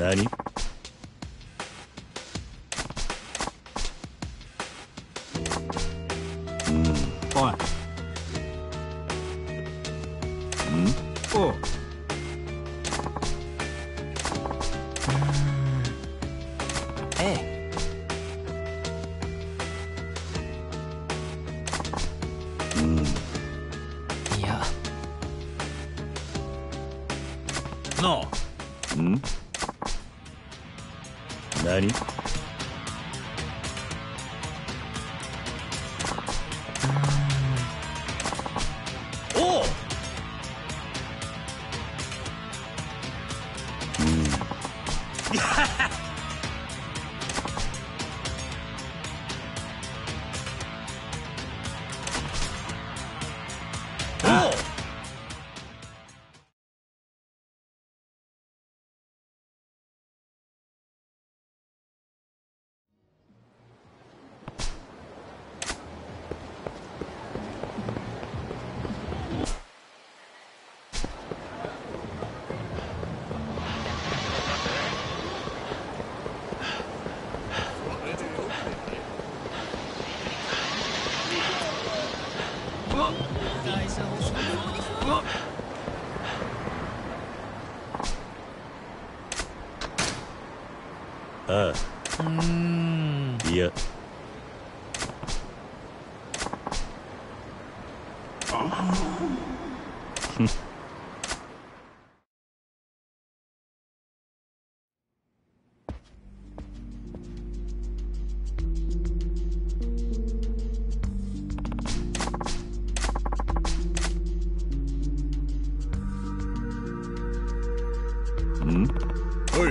何？ おい。おう。 ええ。いや。 なあ。 何？ おう。 ああ。いや。 はい。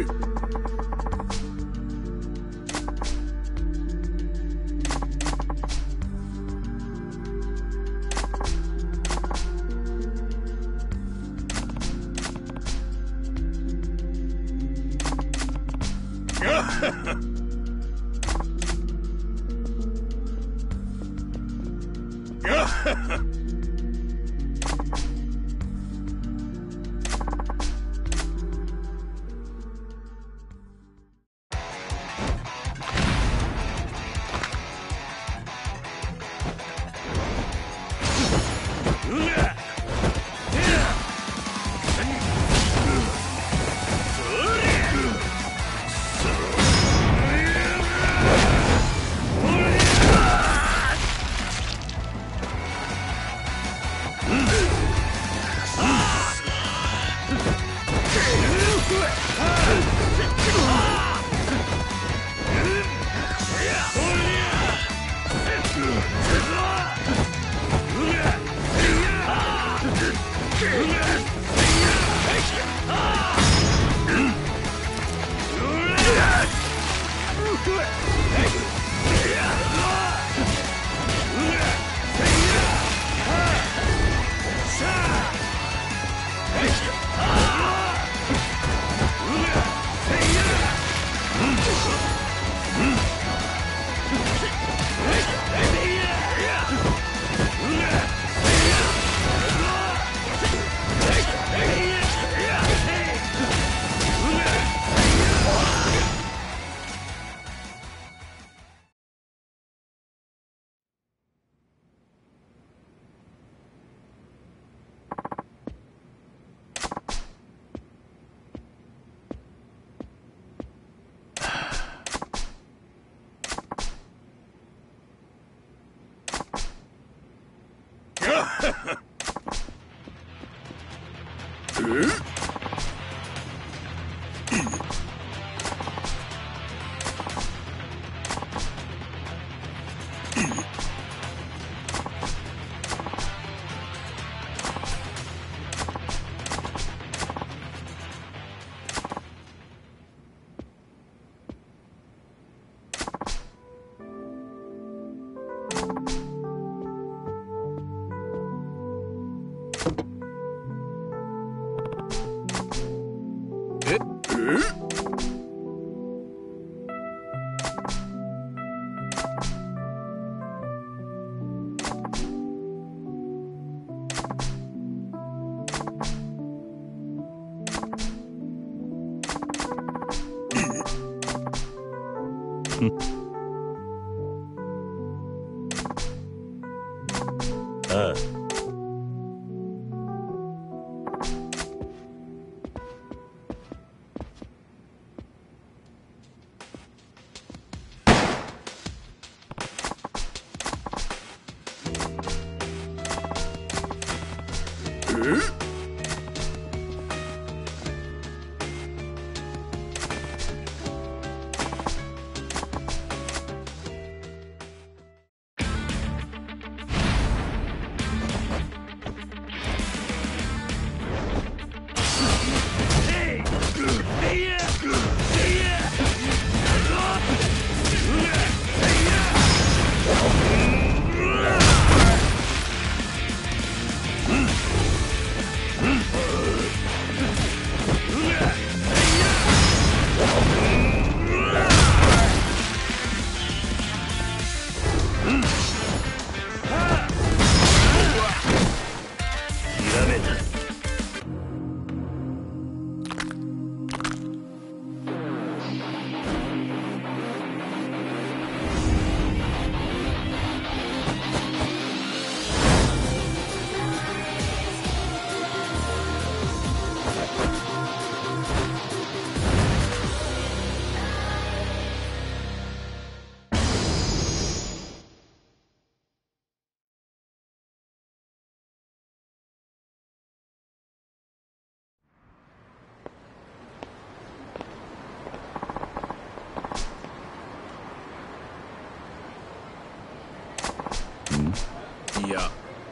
ああ。 いや。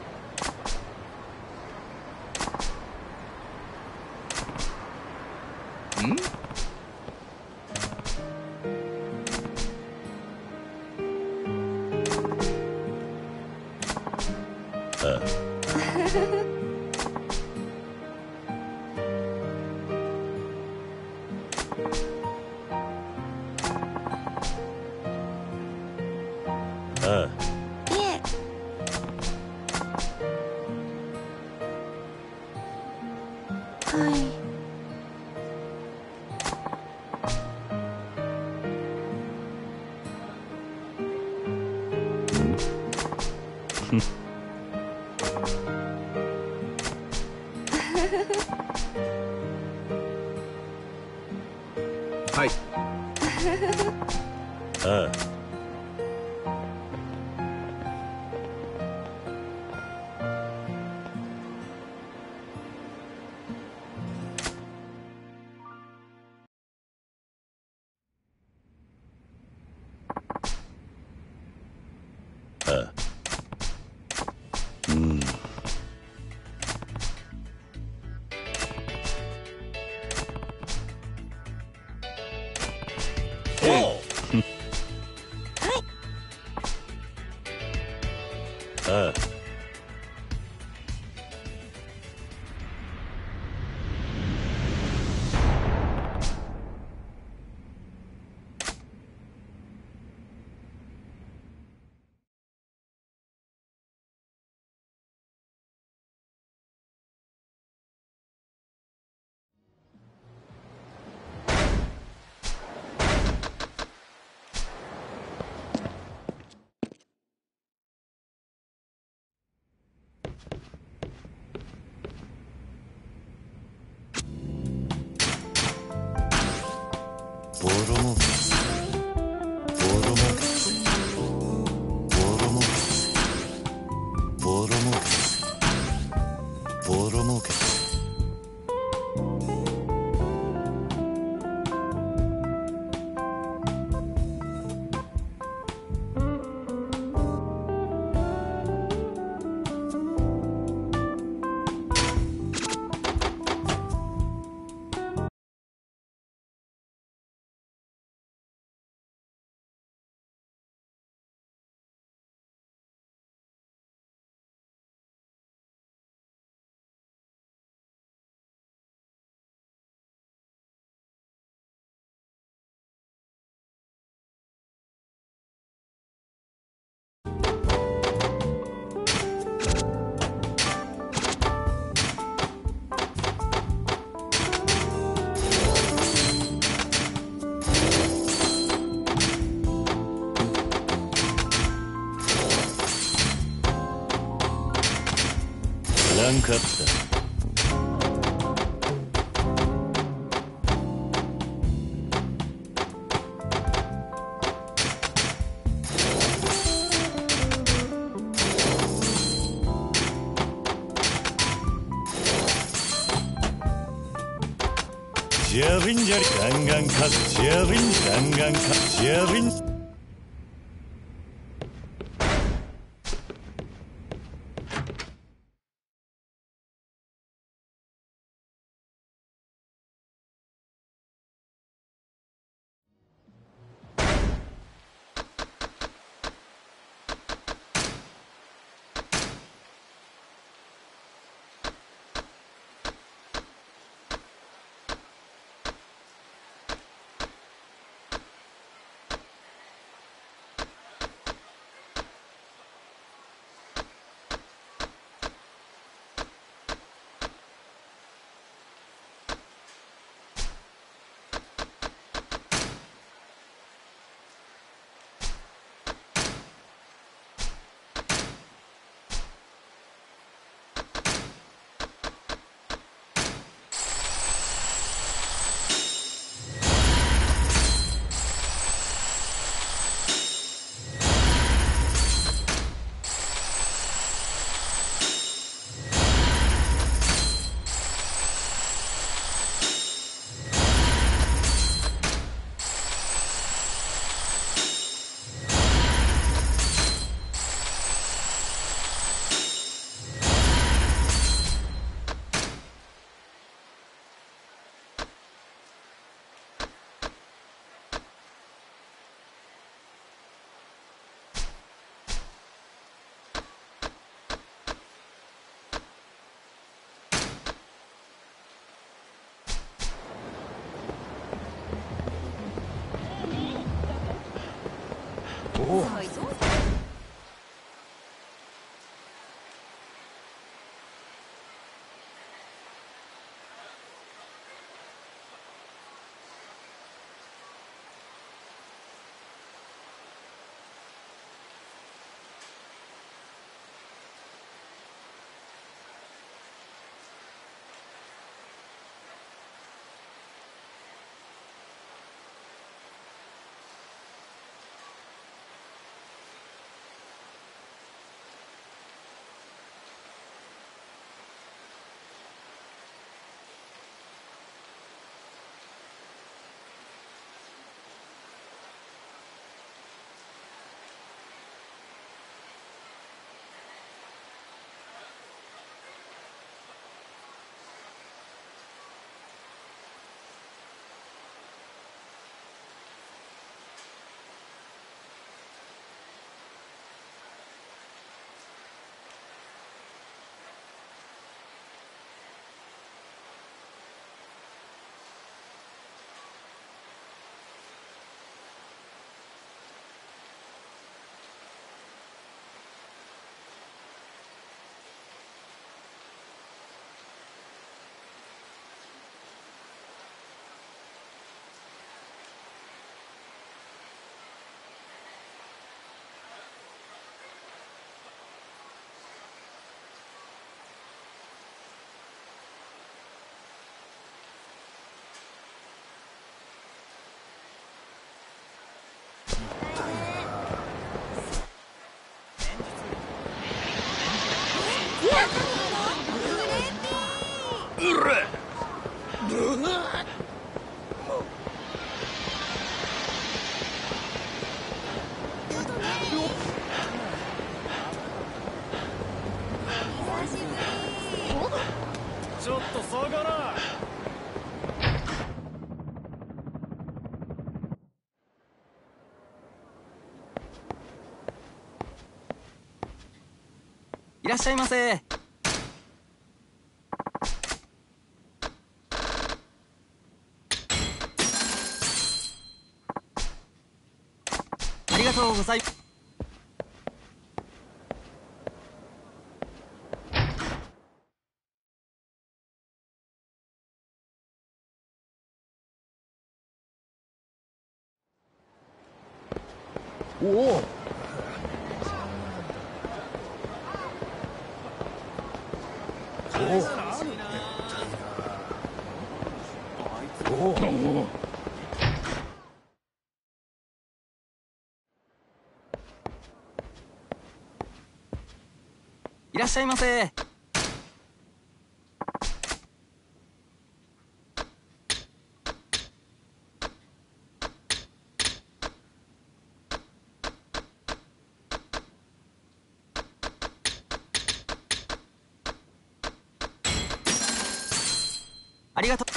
ん？ ああ。ああ。 いえ。はい。 はい。 ああ。ああ。うん。 おう。 ああ。 ランクアップだ。ジャビンジャリガンガンカスジャビンガンガンカスジャビンちょっと下がら。 いらっしゃいませ。ありがとうございます。 おお。 いらっしゃいませ。ありがとう。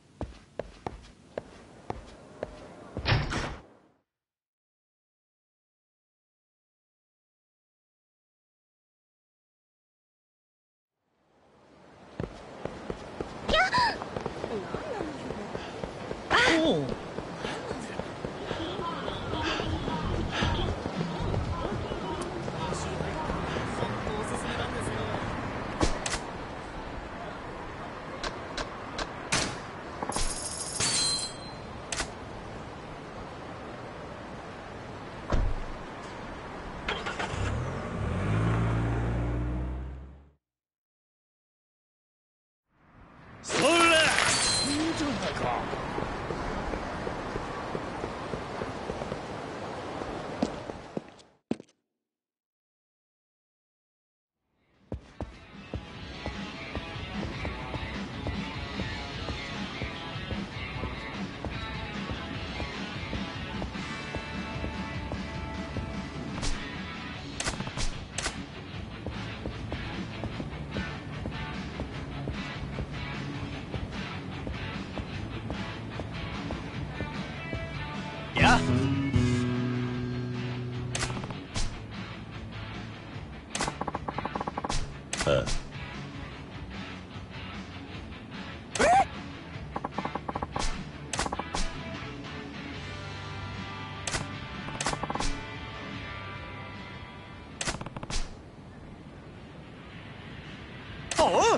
そらいいじゃないか。 やあおう。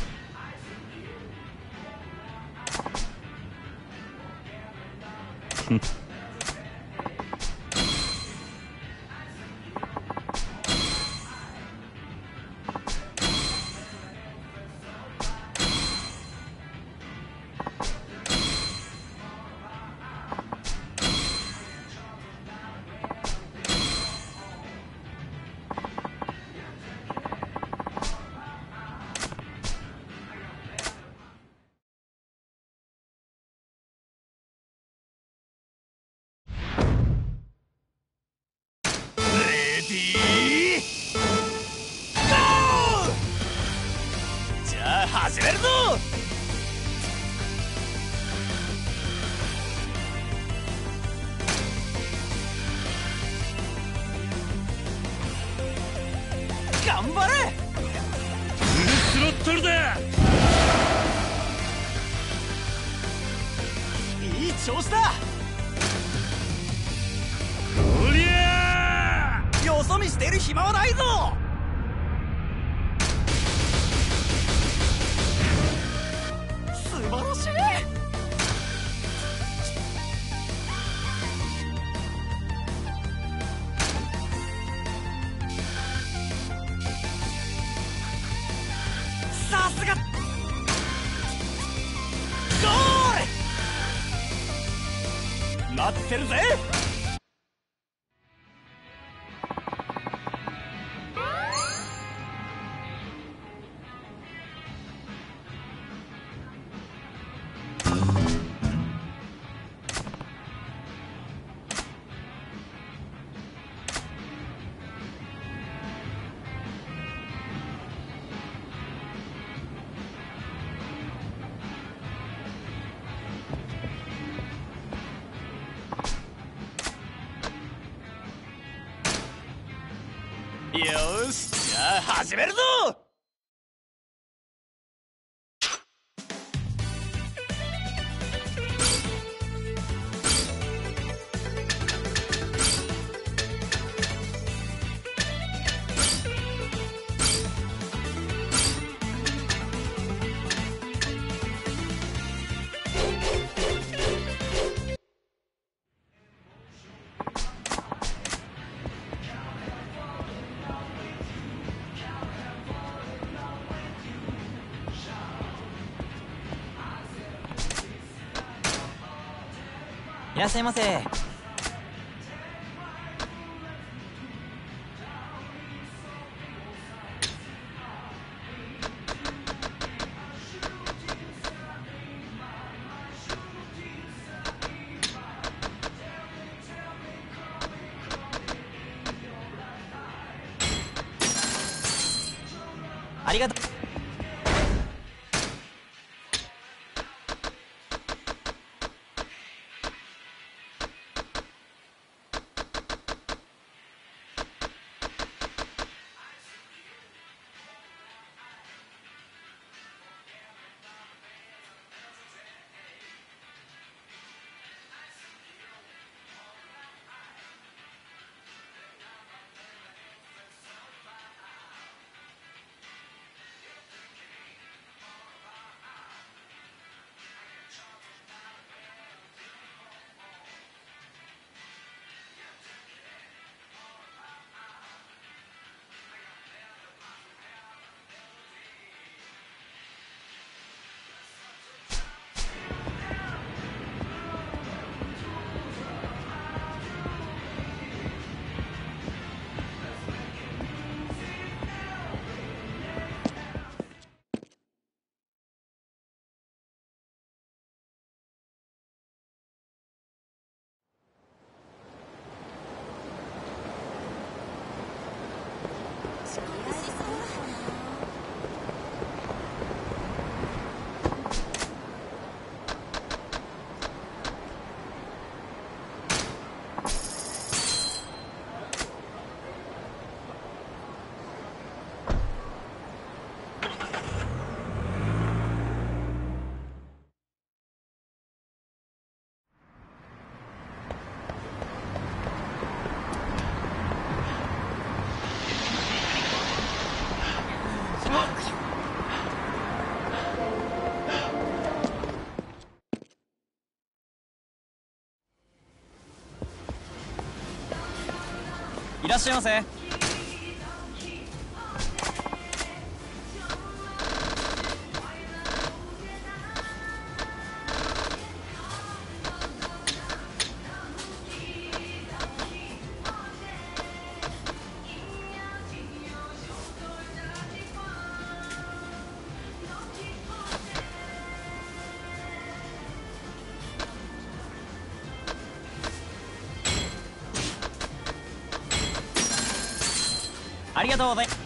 レディーゴー。じゃあ始めるぞ。 頑張れ。 フルスロットルだ。 いい調子だ。 おりゃー。 よそ見してる暇はないぞ。素晴らしい。さすが。ゴール。待ってるぜ。よーし、じゃあ始めるぞ。 いらっしゃいませ。ありがとう。いらっしゃいませ。ありがとうございます。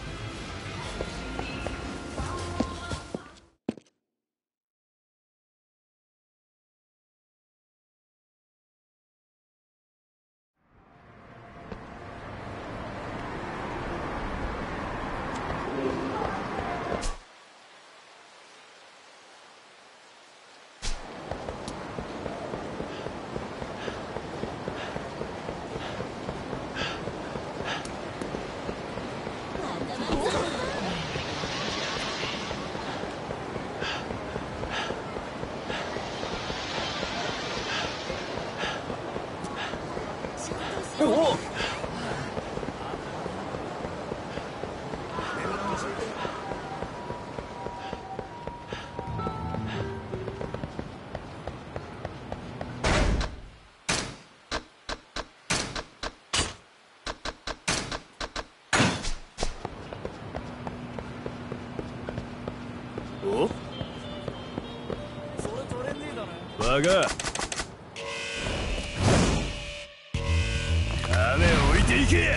おそれ取れねえだろ。 バカ金置いていけ。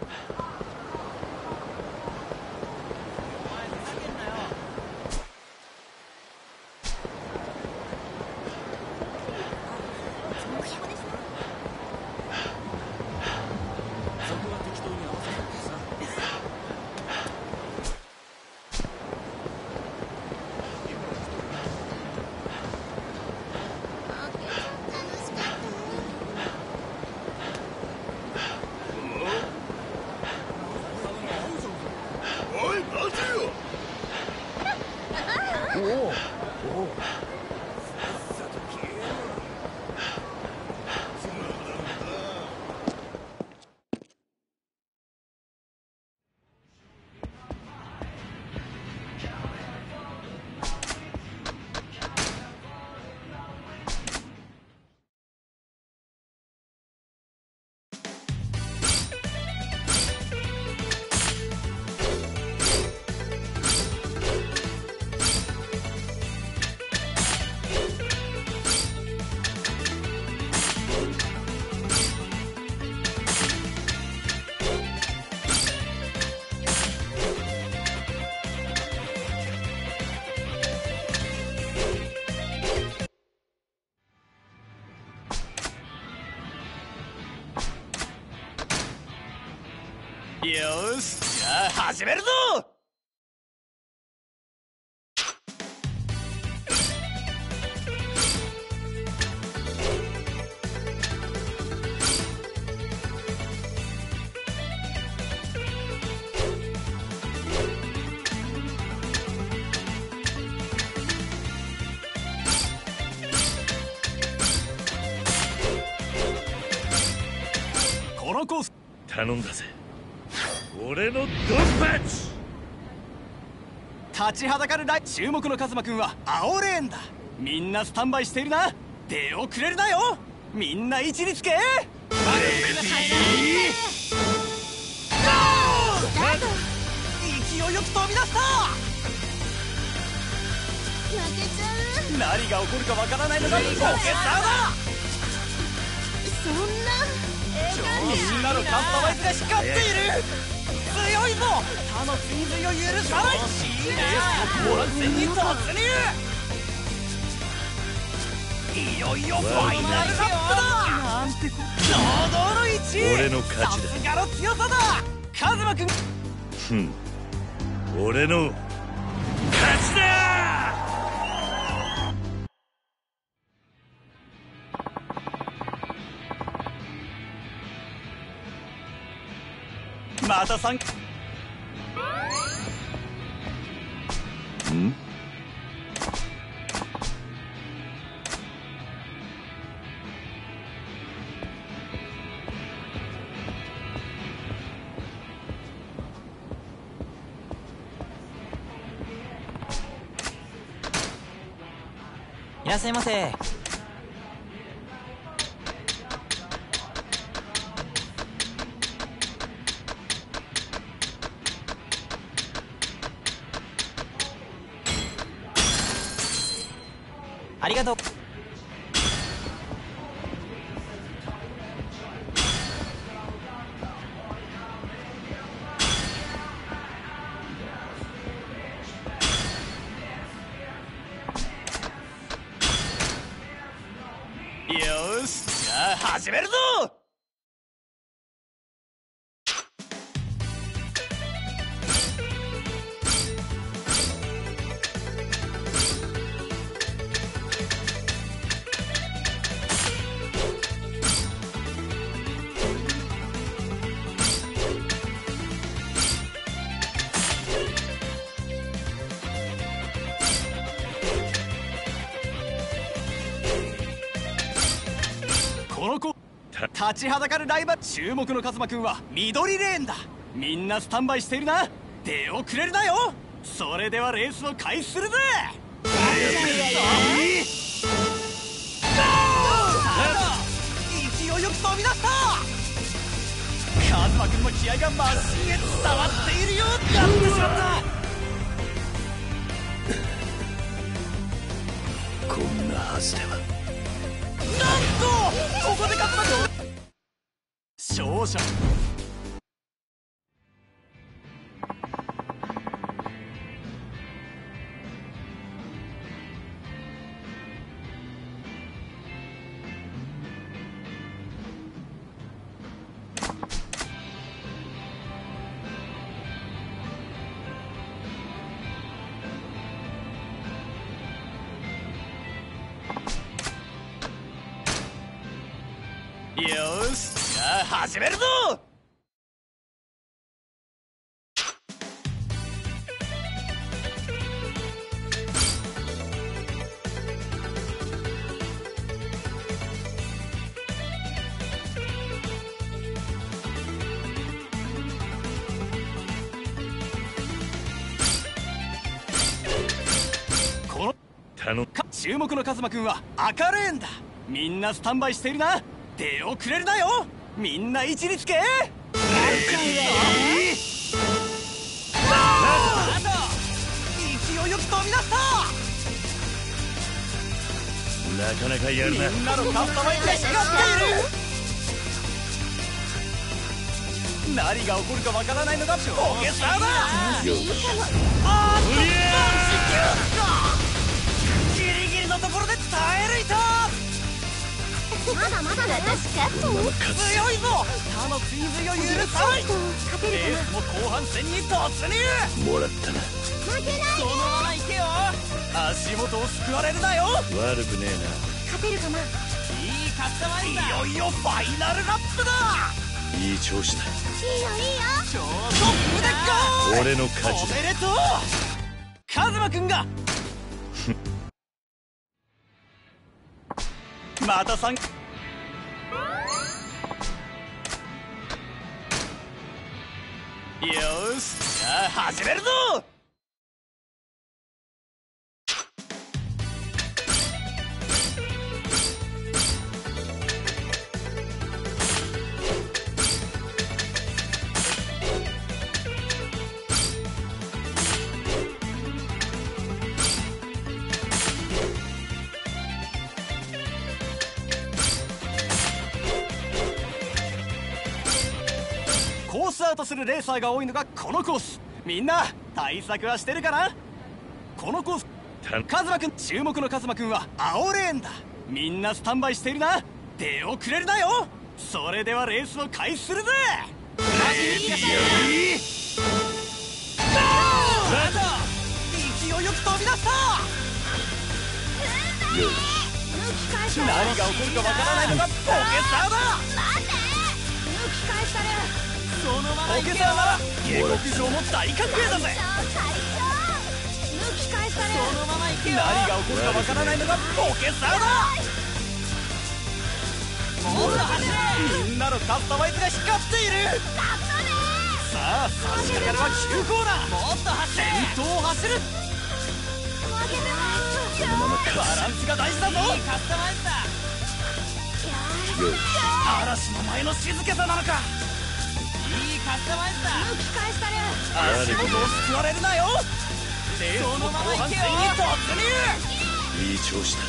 よし、じゃあ始めるぞ。このコース頼んだぜ。俺のドンパッチ。 立ちはだかる注目のカズマくんは青レーンだ。みんなスタンバイしているな。出遅れるなよ。みんな位置につけ。レディー勢いよく飛び出した。 負けちゃう。 何が起こるかわからないのがポケッターだ。 そんなみんなのカスタマイズが光っている。強いぞ。他の追随を許さない。レースの後半戦に突入。いよいよファイナルラップだ。なんて堂々の1位。 俺の勝ちだ。 さすがの強さだカズマくん。 俺の勝ちだ。 また3。 いらっしゃいませ。ありがとう。 よし、じゃあ始めるぞ。この子立ちはだかるライバル。注目のカズマくんは緑レーンだ。みんなスタンバイしているな。出遅れるなよ。それではレースを開始するぜ。勢いよく飛び出した。カズマくんの気合がマシンへ伝わっているよ。やってしまった。 こんなはずでは。 なんとここで勝った勝者よし、じゃあ始めるぞ。注目のカズマくんは赤レーンだ。みんなスタンバイしているな。出遅れるなよ。みんな位置につけ。勢いよく飛び出した。 なかなかやるな。 みんなのカスタマイズが光っている。何が起こるかわからないのがポケサーだ。あーっとギリギリのところで耐え抜いた。 まだまだだ。私勝っても強いぞ。他の追随を許さない。 勝てるかレースも後半戦に突入。 もらったな。 な。負けないそのまま行けよ。足元を救われるなよ。 悪くね勝てるかな。 いいカスタマイズだ。いよいよファイナルラップだ。 えな。いい調子だ。 いいよいいよ。 超トップでゴール。 俺の勝ちだ。 おめでとうカズマくんがまた3。よし、じゃあ始めるぞ。コースアウトするレーサーが多いのがこのコース。みんな対策はしてるかな。このコースカズマくん、注目のカズマくんは青レーンだ。みんなスタンバイしているな。出遅れるなよ。それではレースを開始するぜ。勢いよく飛び出した。何が起こるかわからないのがポケサーだ。 待って抜き返したる。 そのままポケサーなら下克上も大歓迎だぜ。 抜き返したる。 そのまま行けよ。何が起こるかわからないのがポケサーだ。もっと走れ。みんなのカスタマイズが光っている。さあ差し掛かるは急コーナー。もっと走れ。先頭を走る。 このまま勝バランスが大事だぞ。いいカスタマイズだ。 つ。よし。 嵐の前の静けさなのか。いいカスタマイズだ。 抜き返したる。 足元を救われるなよ。レースも後半戦に突入。 いい調子だ。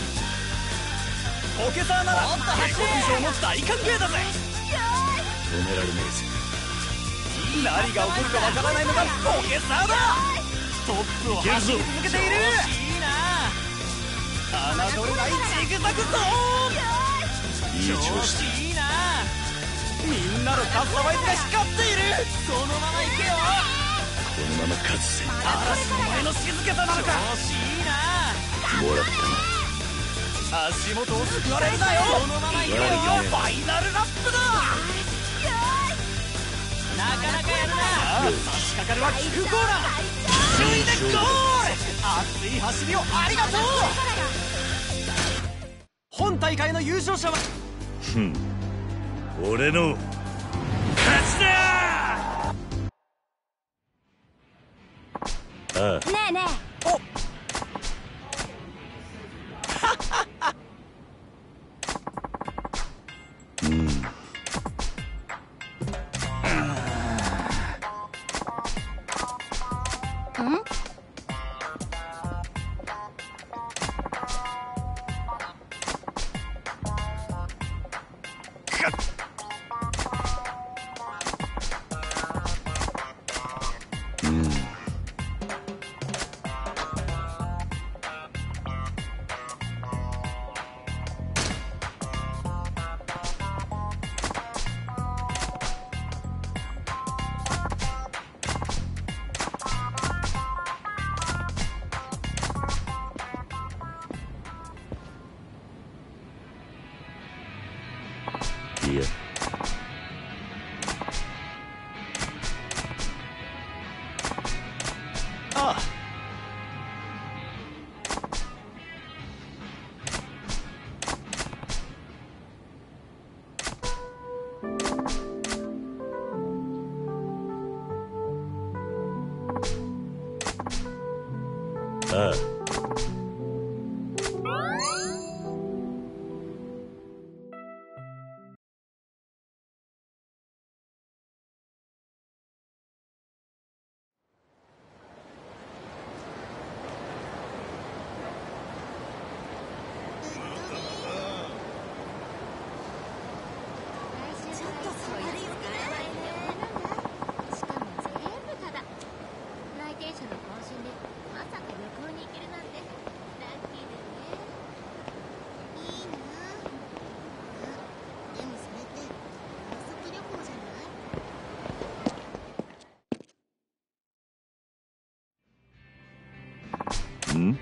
ポケサーなら下克上も大歓迎だぜ。 止められねえぜ。 何が起こるかわからないのがポケサーだ。トップを走り続けている。いいな。侮れないジグザグゾーン。 いい調子だ。 いいな。みんなのカスタマイズが光っている。そのまま行けよ。 このまま勝つぜ。 嵐の前の静けさなのか。いいな。 もらったな。 足元を救われるなよ。そのまま行けよ。ファイナルラップだ。なかなかやるな。差し掛かるは急コーナー。首位でゴール。熱い走りをありがとう。本大会の優勝者は俺の勝ちだ。ああ。 ねえねえ。 おああ。ん？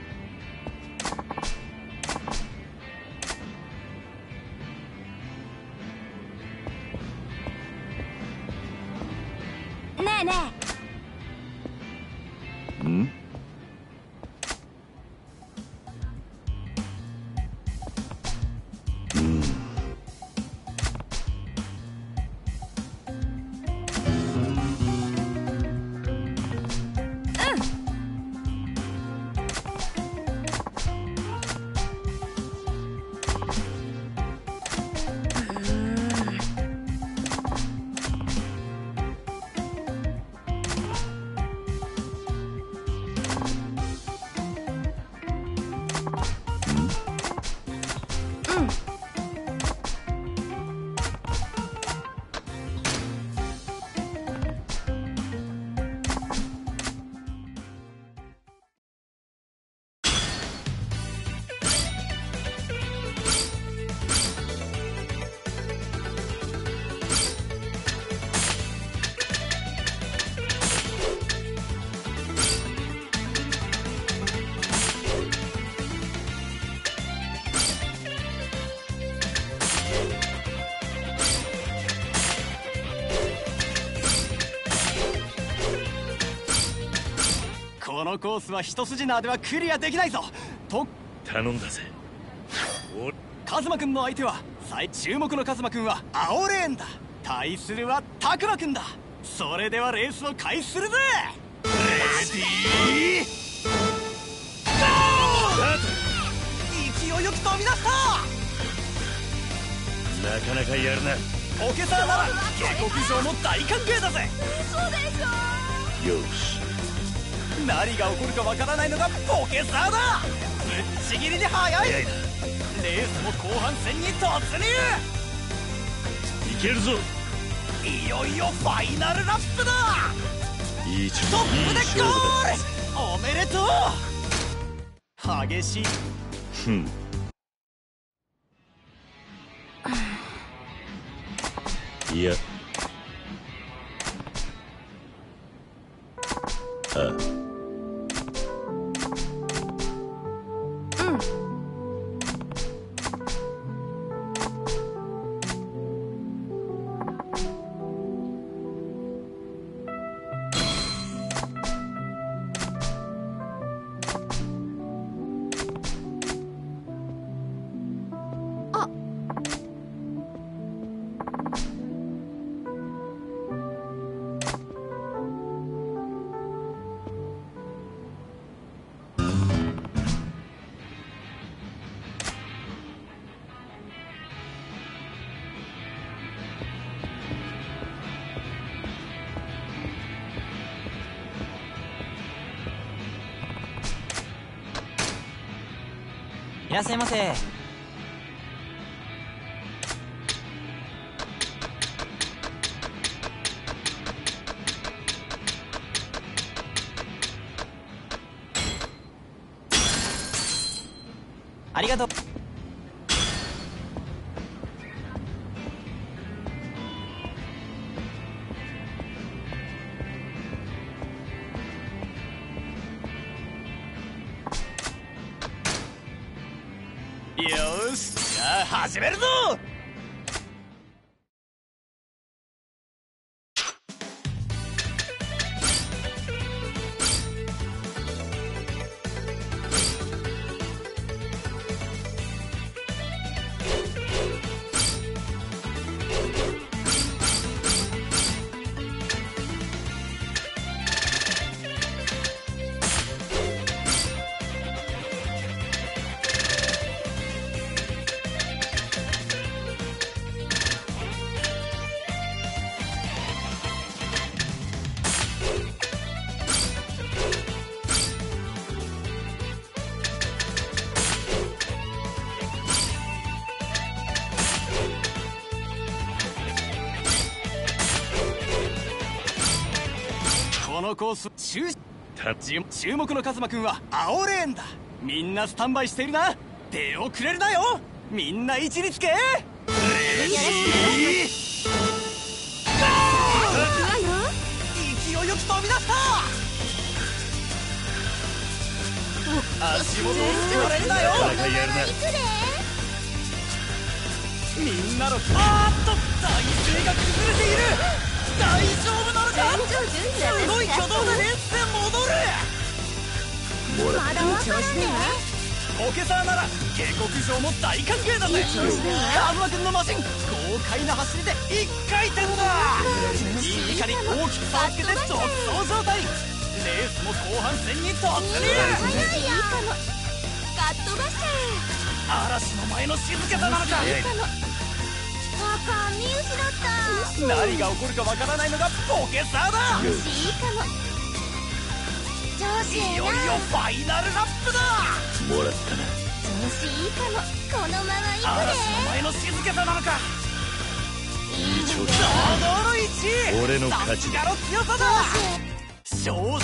ねえねん？ このコースは一筋縄ではクリアできないぞと頼んだぜ。 カズマくんの相手は最注目のカズマくんは青レーンだ。対するはタクマくんだ。それではレースを開始するぜ。レディーゴー！勢いよく飛び出した。 なかなかやるな。 ポケサーなら下克上も大歓迎だぜ。 嘘でしょ。 よし。 何が起こるかわからないのがポケサーだ。ぶっちぎりに速い。レースも後半戦に突入。 いけるぞ。 いよいよファイナルラップだ。 いいトップでゴール。おめでとう。激しい。 ふん。いや。ああ。 いらっしゃいませ。ありがとう。 よーし、じゃあ始めるぞ。 このコース注目のカズマくんは青レーンだ。みんなスタンバイしているな。出遅れるなよ。みんな位置につけ。勢いよく飛び出した。足元をすくわれるなよ。みんなの体勢が崩れている。大丈夫なのか。すごい挙動でレースで戻る。 まだわからねポケサーなら下克上も大歓迎だぜ。カズマくんのマシン豪快な走りで1回転だ。いいかに大きく差をつけて独走状態。レースも後半戦に突入。 いいかも。かっ飛ばしちゃ嵐の前の静けさなのか。 え。いいかも。パパ見失った。 何が起こるかわからないのがポケサーだ。 いいかも。調子いよいよファイナルラップだ。 もらったな。 調子いいかも。このまま行く嵐の前の静けさなのか。 いい調子。 堂々の1位。 俺の勝ちだ。 さすがの強さだ。勝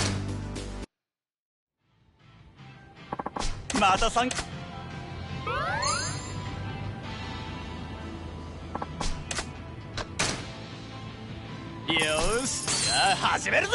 また3。よーし、じゃあ始めるぞ。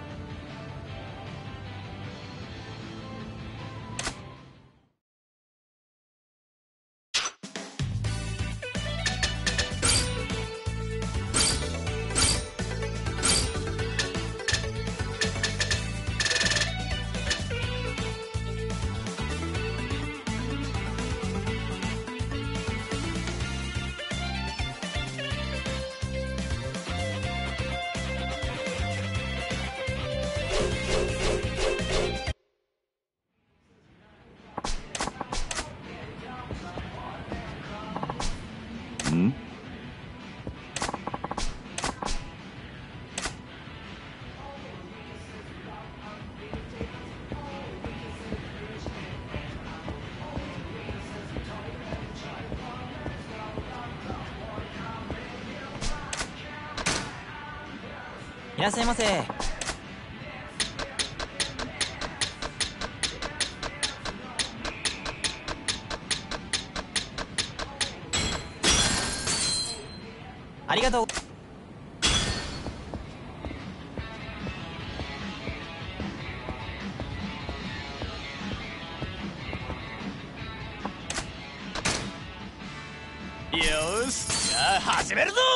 ん？ いらっしゃいませ。ありがとう。 よーし、じゃあ始めるぞ。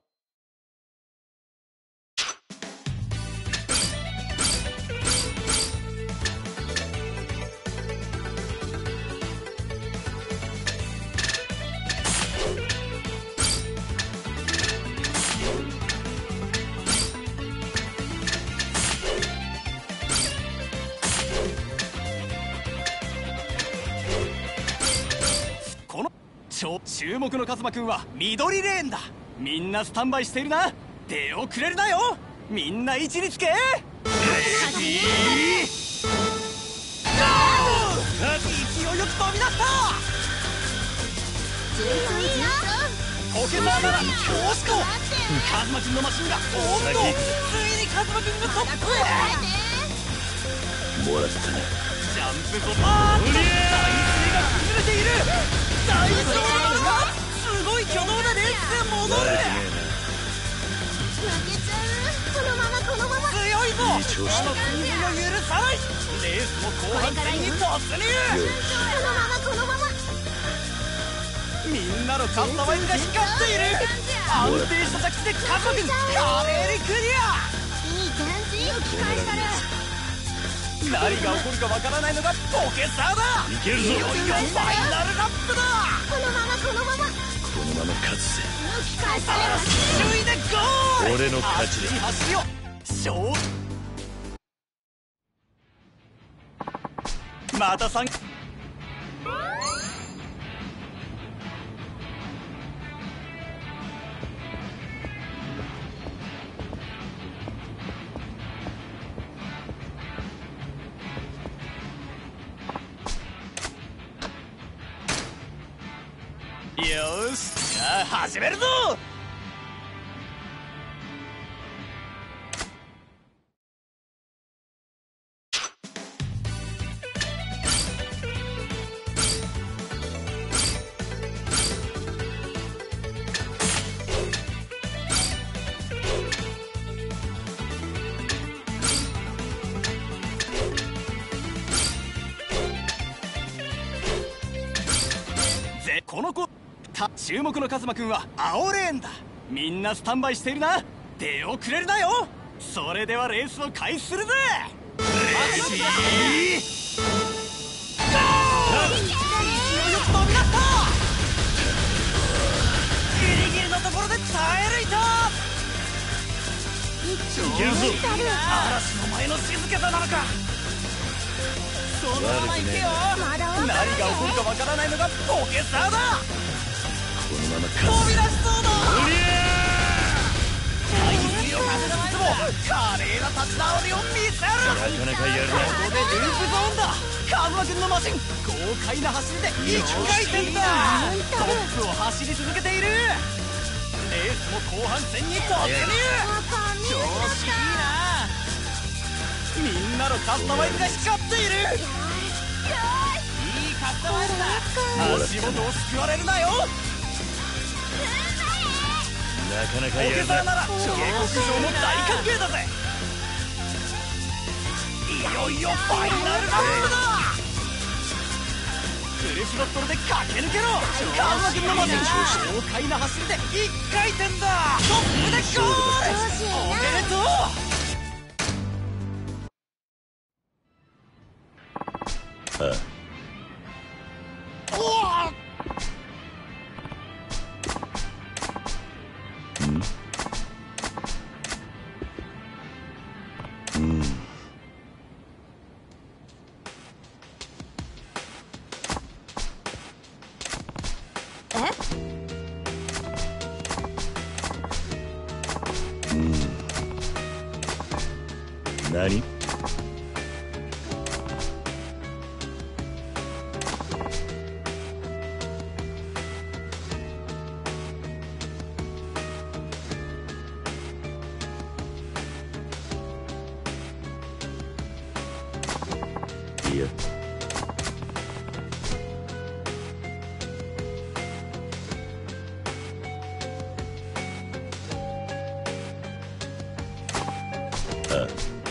この注目のカズマくんは緑レーンだ。みんなスタンバイしているな。出遅れるなよ。みんな位置につけ。勢いよく飛び出した。ポケサーならよしこ。カズマくんのマシンがおっと、ついにカズマくんがトップへ。 もらったな。 ジャンプと体勢が崩れている。大丈夫なのか。すごい挙動でレースで戻る。 負けちゃう。このままこのまま。 強いぞ。 いい調子だ。 あの国を許さない。レースも後半戦に突入。 このままこのまま。 みんなのカスタマイズが光っている。安定した着地でカズマくん華麗にクリア。 いい感じ。期待され。 何が起こるかわからないのがポケサーだ。 いけるぞ。 いよいよファイナルラップだ。 このままこのまま。 このまま勝つぜ。 期待され。 首位でゴール。 俺の勝ちだ。 熱い走りをまた3。よーし、じゃあ始めるぞ。 この子注目のカズマくんは青レーンだ。みんなスタンバイしているな。出遅れるなよ。それではレースを開始するぜ。レーシーゴー。勢いよく飛び出した。ギリギリのところで耐え抜いた。 いけるぞ。 嵐の前の静けさなのか。そのまま行けよ。何が起こるかわからないのがポケサーだ。 このまま飛び出しそうだ。 おり大水をかけつつも華麗な立ち直りを見せる。 ゃなかなかやるな。 ここでループゾーンだ。カズマ君のマシン豪快な走りで一回転だ。トップを走り続けている。レースも後半戦に突入。調子いいな。みんなのカスタマイズが光っている。いいカスタマイズだ。足元を救われるなよ。 なかなかポやるな。 ケサーなら下克上も大歓迎だぜ。いよいよファイナルラウンドだ。フルスロットルで駆け抜けろ。カズマ君のマシン豪快な走りで1回転だ。トップでゴール。おめでとう。 ああ何？いや。ああ。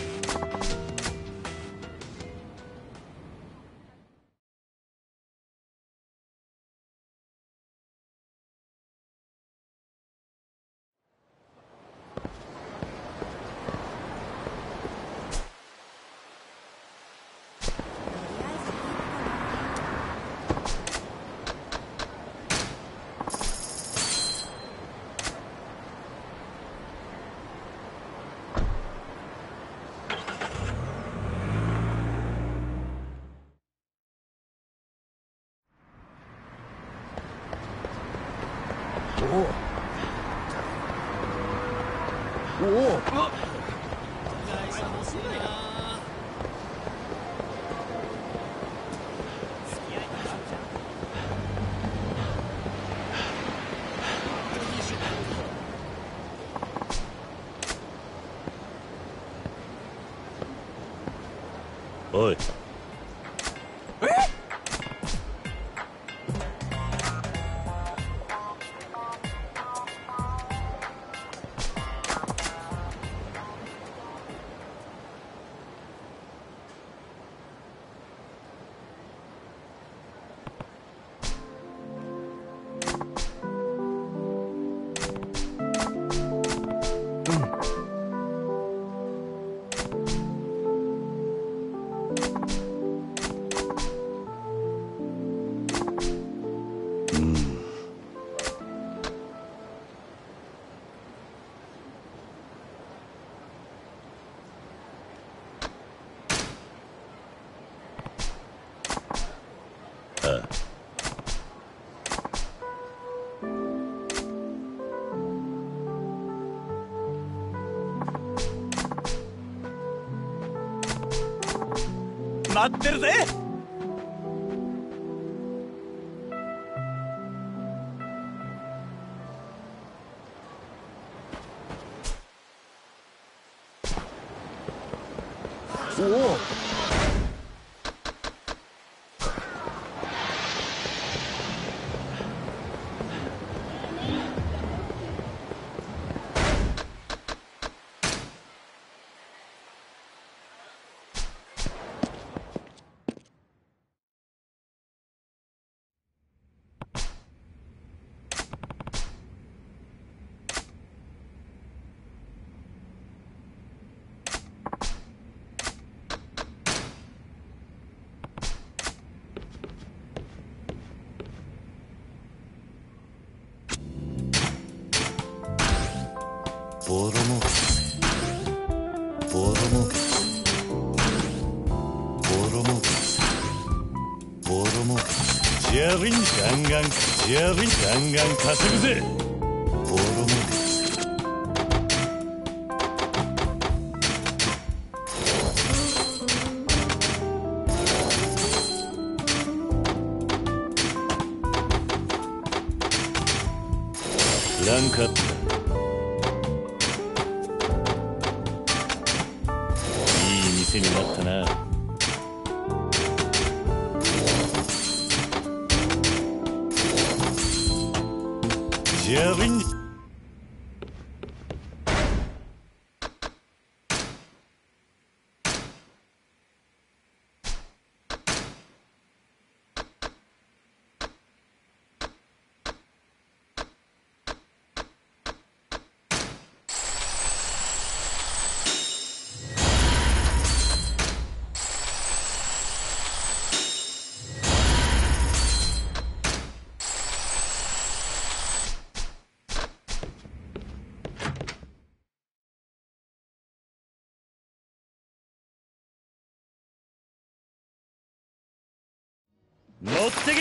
おい。待ってるぜ。おお。 ボロ儲けボロ儲けボロ儲けジャリンガンガンジャリンガンガン稼ぐぜボロ儲けランカッタいい店になったなジャリン乗ってけ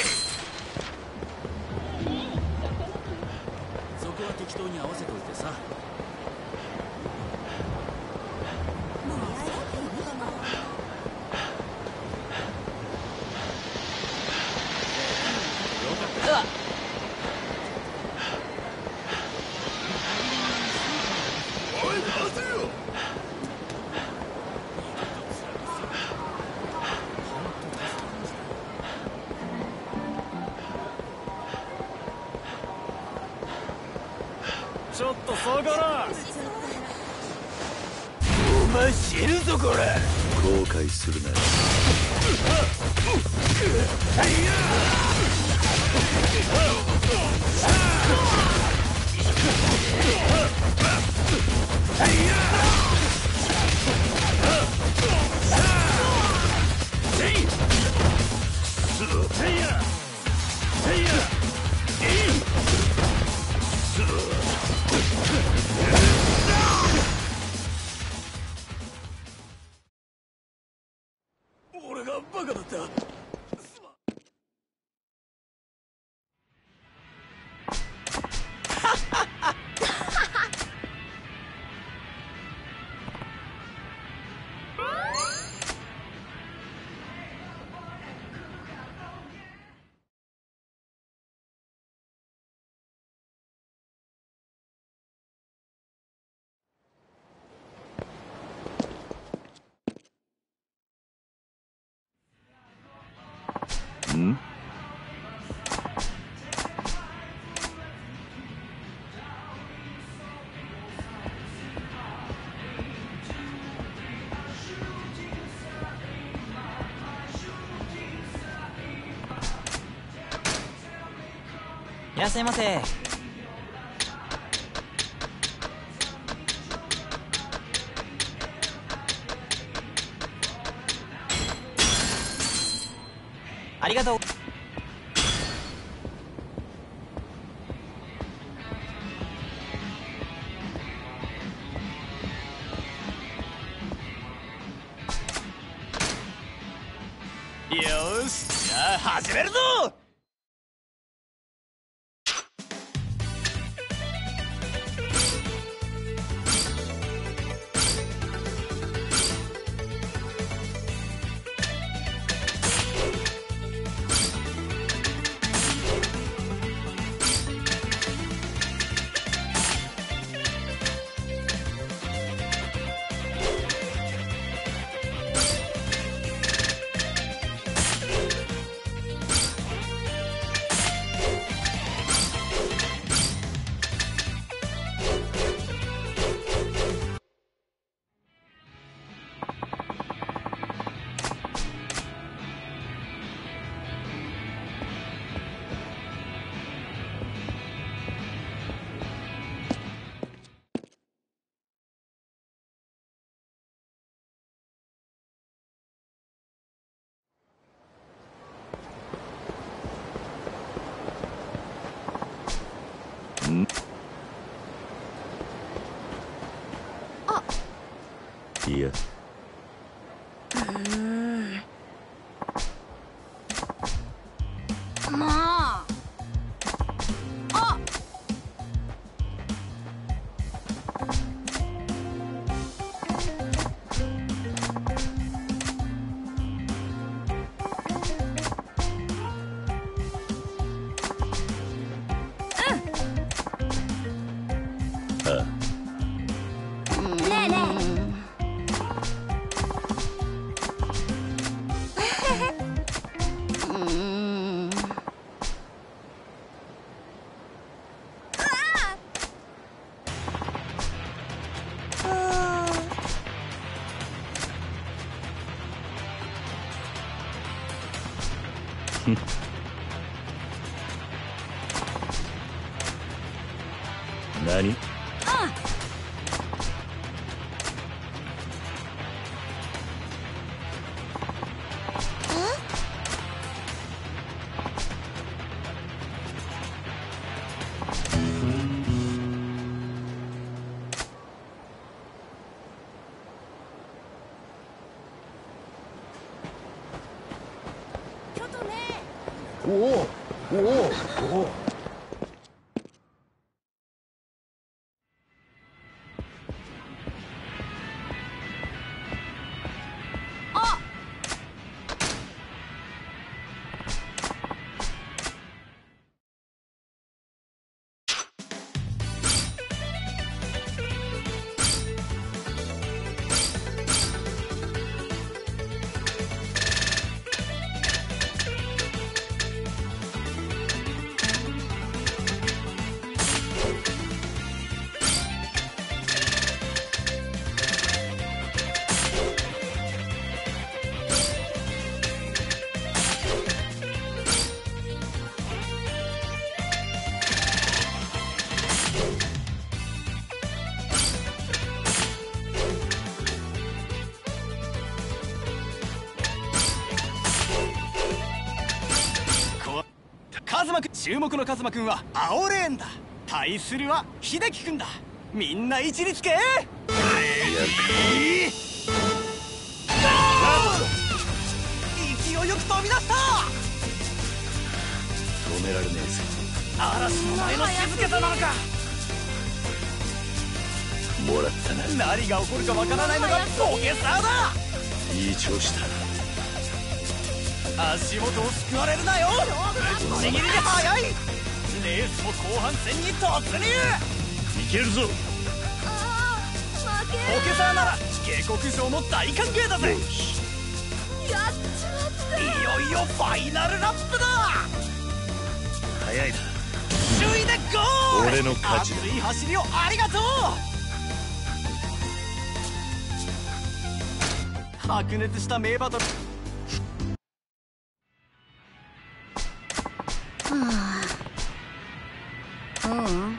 そこは適当に合わせといてさ。 ちょっと下がらお前死ぬぞこれ。 後悔するな俺がバカだった。 んいらっしゃいませ。ありがとう。 よーし、じゃあ始めるぞ。 いやまああねえね何？ ちょっとねおおおおお。 あカズマくん、注目のカズマくんは青レーンだ。対するは秀樹くんだ。みんな位置につけ。勢いよく飛び出した。 止められねえぜ。 嵐の前の静けさなのか。 もらったな。 何が起こるかわからないのがボケサーだ。 いい調子だ。 足元を救われるなよ。ぶっちぎりに速い。レースも後半戦に突入。 いけるぞ。 負けボケサーなら下克上も大歓迎だぜ。 よし。 やっちまったいよいよファイナルラップだ。 早いな。 首位でゴール。 俺の勝ちだ。 熱い走りをありがとう。白熱した名バトル。 うん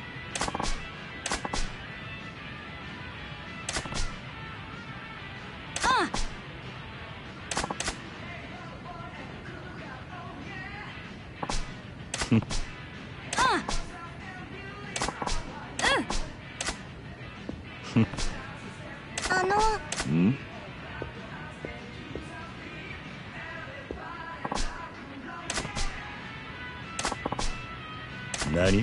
ん？何？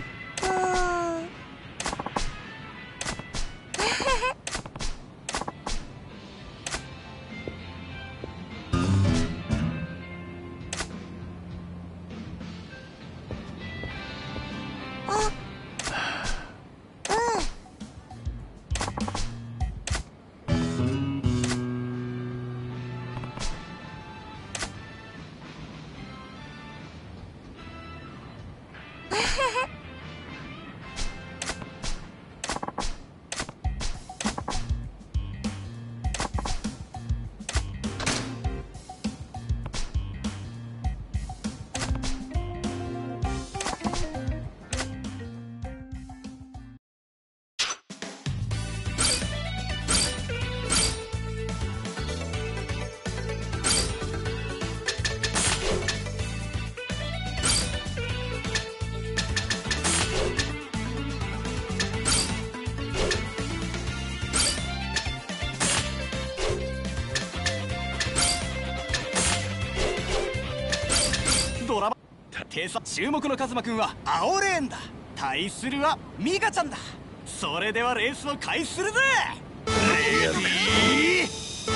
偵察注目のカズマくんは青レーンだ。対するはミカちゃんだ。それではレースを開始するぜ。レディー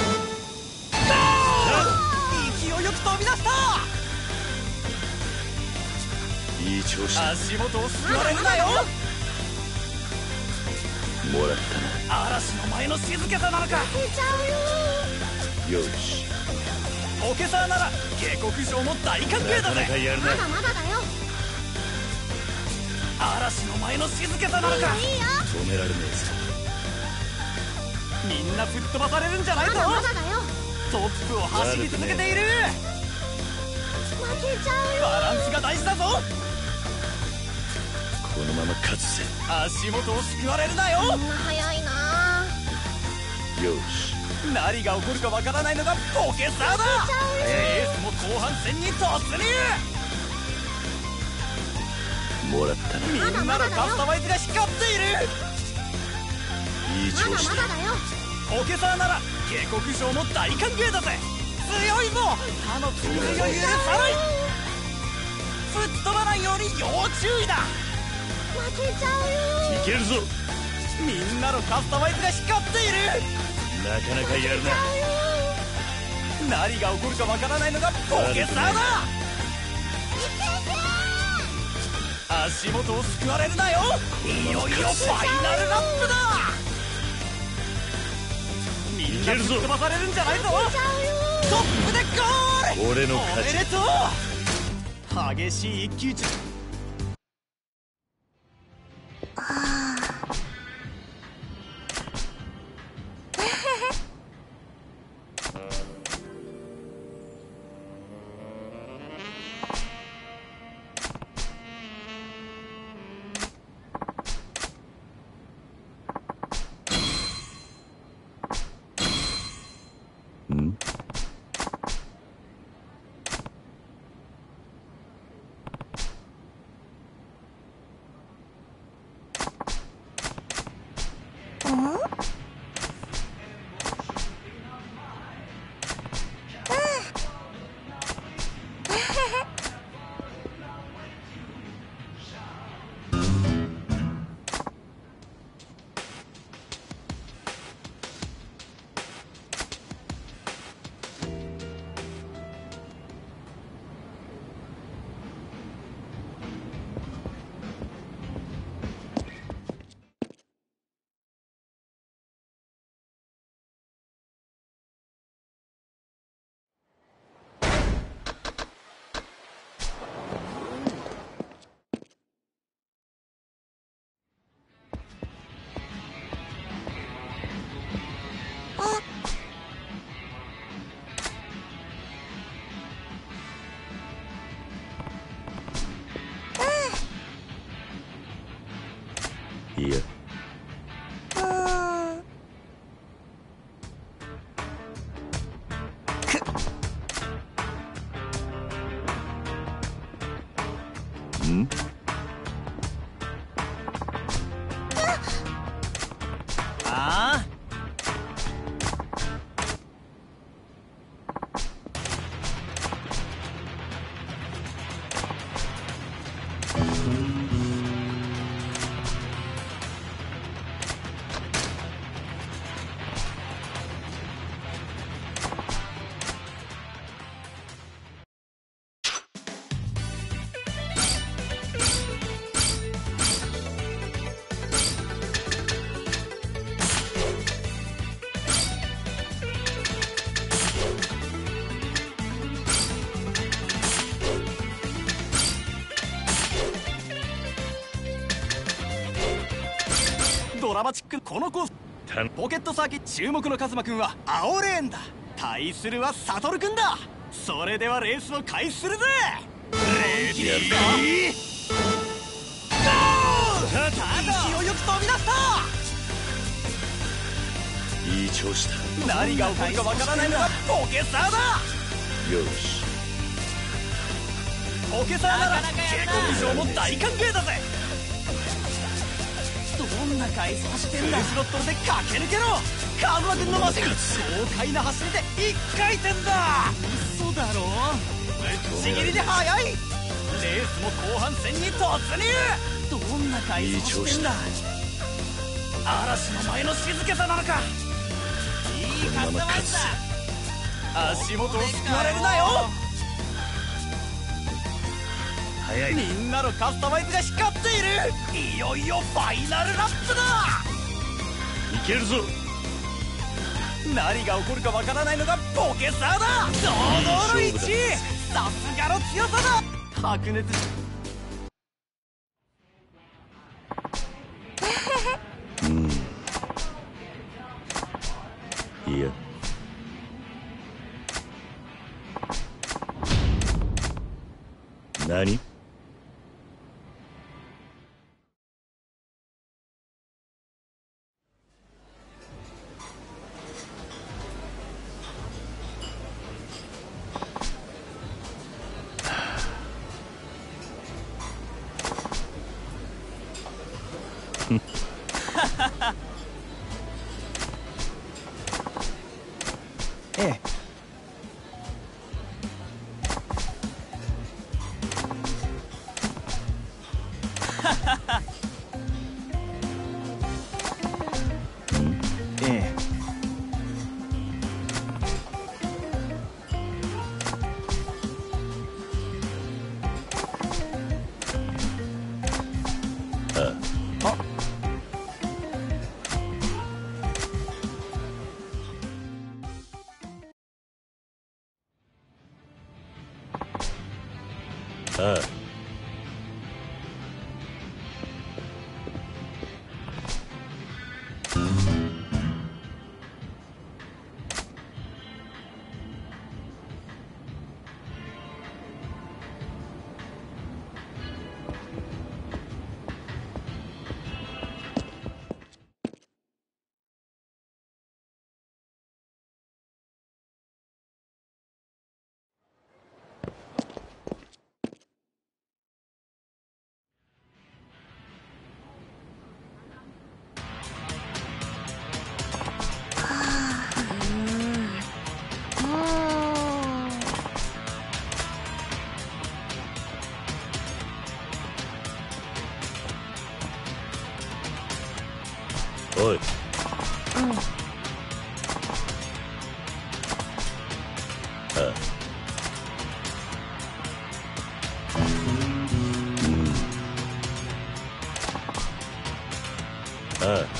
勢いよく飛び出した。 いい調子だ。 足元をすくわれるなよ。 もらった嵐の前の静けさなのか。 負けちゃうよ。 な。よし、 ポケサーなら下克上も大歓迎だなかなかぜ。 やるな。 まだまだだよ。 嵐の前の静けさなのか。 いいよ。 止められねみんな吹っ飛ばされるんじゃないぞ。 まだまだだよ。 トップを走り続けている。 負けちゃうよ。 バランスが大事だぞ。 えぞ。このまま勝つぜ。 足元をすくわれるなよ。 みんな早いな。 よし、 何が起こるかわからないのがポケサーだ。レースも後半戦に突入。 もらったな。 みんなのカスタマイズが光っている。 いいまだ調子だ。 まだだよ。 ポケサーなら下克上も大歓迎だぜ。強いぞ。他の追随を許さない。吹っ飛ばないように要注意だ。 負けちゃうよ。 いけるぞ。 みんなのカスタマイズが光っている。 なかなかやるな。 何が起こるかわからないのがポケサーだ。足元をすくわれるなよ。いよいよファイナルラップだ。みんな吹っ飛ばされるんじゃないぞ。トップでゴール。 俺の勝ち。 おめでとう。激しい一騎打ち。 ん？いや、ん？ ああ。ドラマチック。このコースポケットサーキット注目のカズマくんは青レーンだ。対するはサトルくんだ。それではレースを開始するぜ。レディーゴー。勢いよく飛び出した。 いい調子だ。 何が起こるかわからないのがポケサーだ。 よし、 ポケサーなら下克上も大歓迎だぜ。どんな回走してんだ。スロットルで駆け抜けろ。カズマくんのマシン豪快な走りで1回転だ。嘘だろ。ぶっちぎりで速い。 レースも後半戦に突入。どんな改装してんだ。嵐の前の静けさなのか。いいカスタマイズだ。足元をすくわれるなよ。 早い。 みんなのカスタマイズが光っている。いよいよファイナルラップだ。 いけるぞ。 何が起こるかわからないのがポケサーだ。堂々の1位。さすがの強さだ。白熱しいや、何？ ええ。ええ。 ああ。おい。ああ。ああ。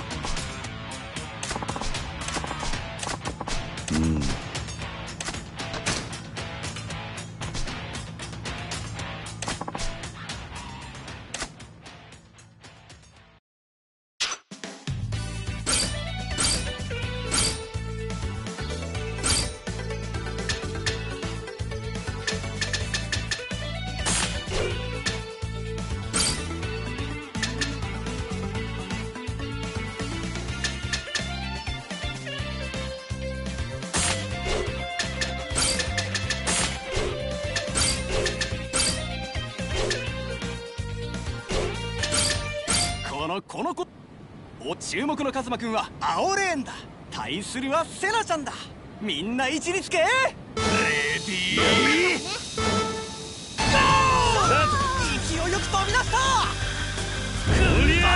この子お注目のカズマくんは青レーンだ。対するはセナちゃんだ。みんな位置につけ。レディーゴー。勢いよく飛び出した。踏ん張れる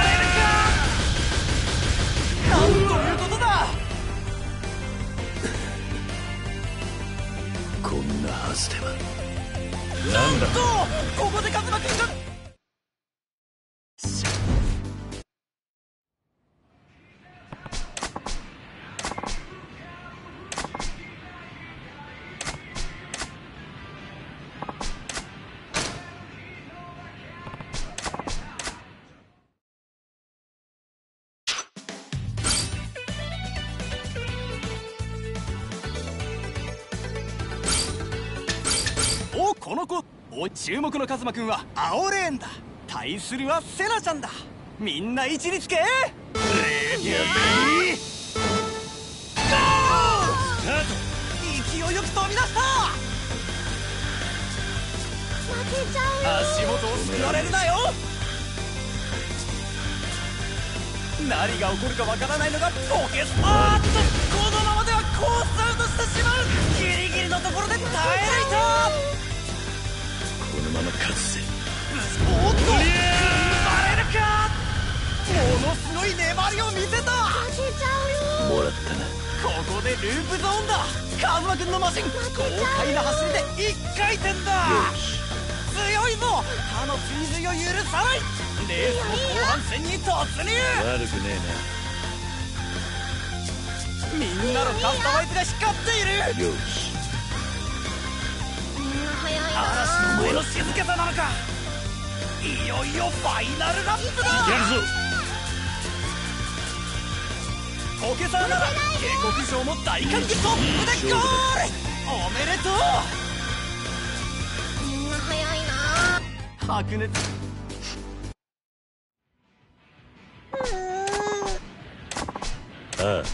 か。なんということだ。 こんなはずでは。 なんとここでカズマくんがこの子お注目のカズマくんは青レーンだ。対するはセナちゃんだ。みんな位置につけ。レディーゴー。勢いよく飛び出した。 負けちゃうよ。 足元をすくわれるなよ。何が起こるかわからないのがポケス。あーっとこのままではコースアウトしてしまう。ギリギリのところで耐え抜いた。 このまま勝こでループゾーンだ。カズマくんのマシン豪快な走りで1回転だ。強いぞ。他の追随を許さない。レースも後半戦に突入。 悪くねみんなのカスタマイズが光っている。 えな。よし。 嵐の前の静けさなのか。いよいよファイナルラップだ。 やるぞ。 ポケサーなら警告状も大歓喜。トップでゴール。おめでとう。 みんな早いな。 白熱。 ああ。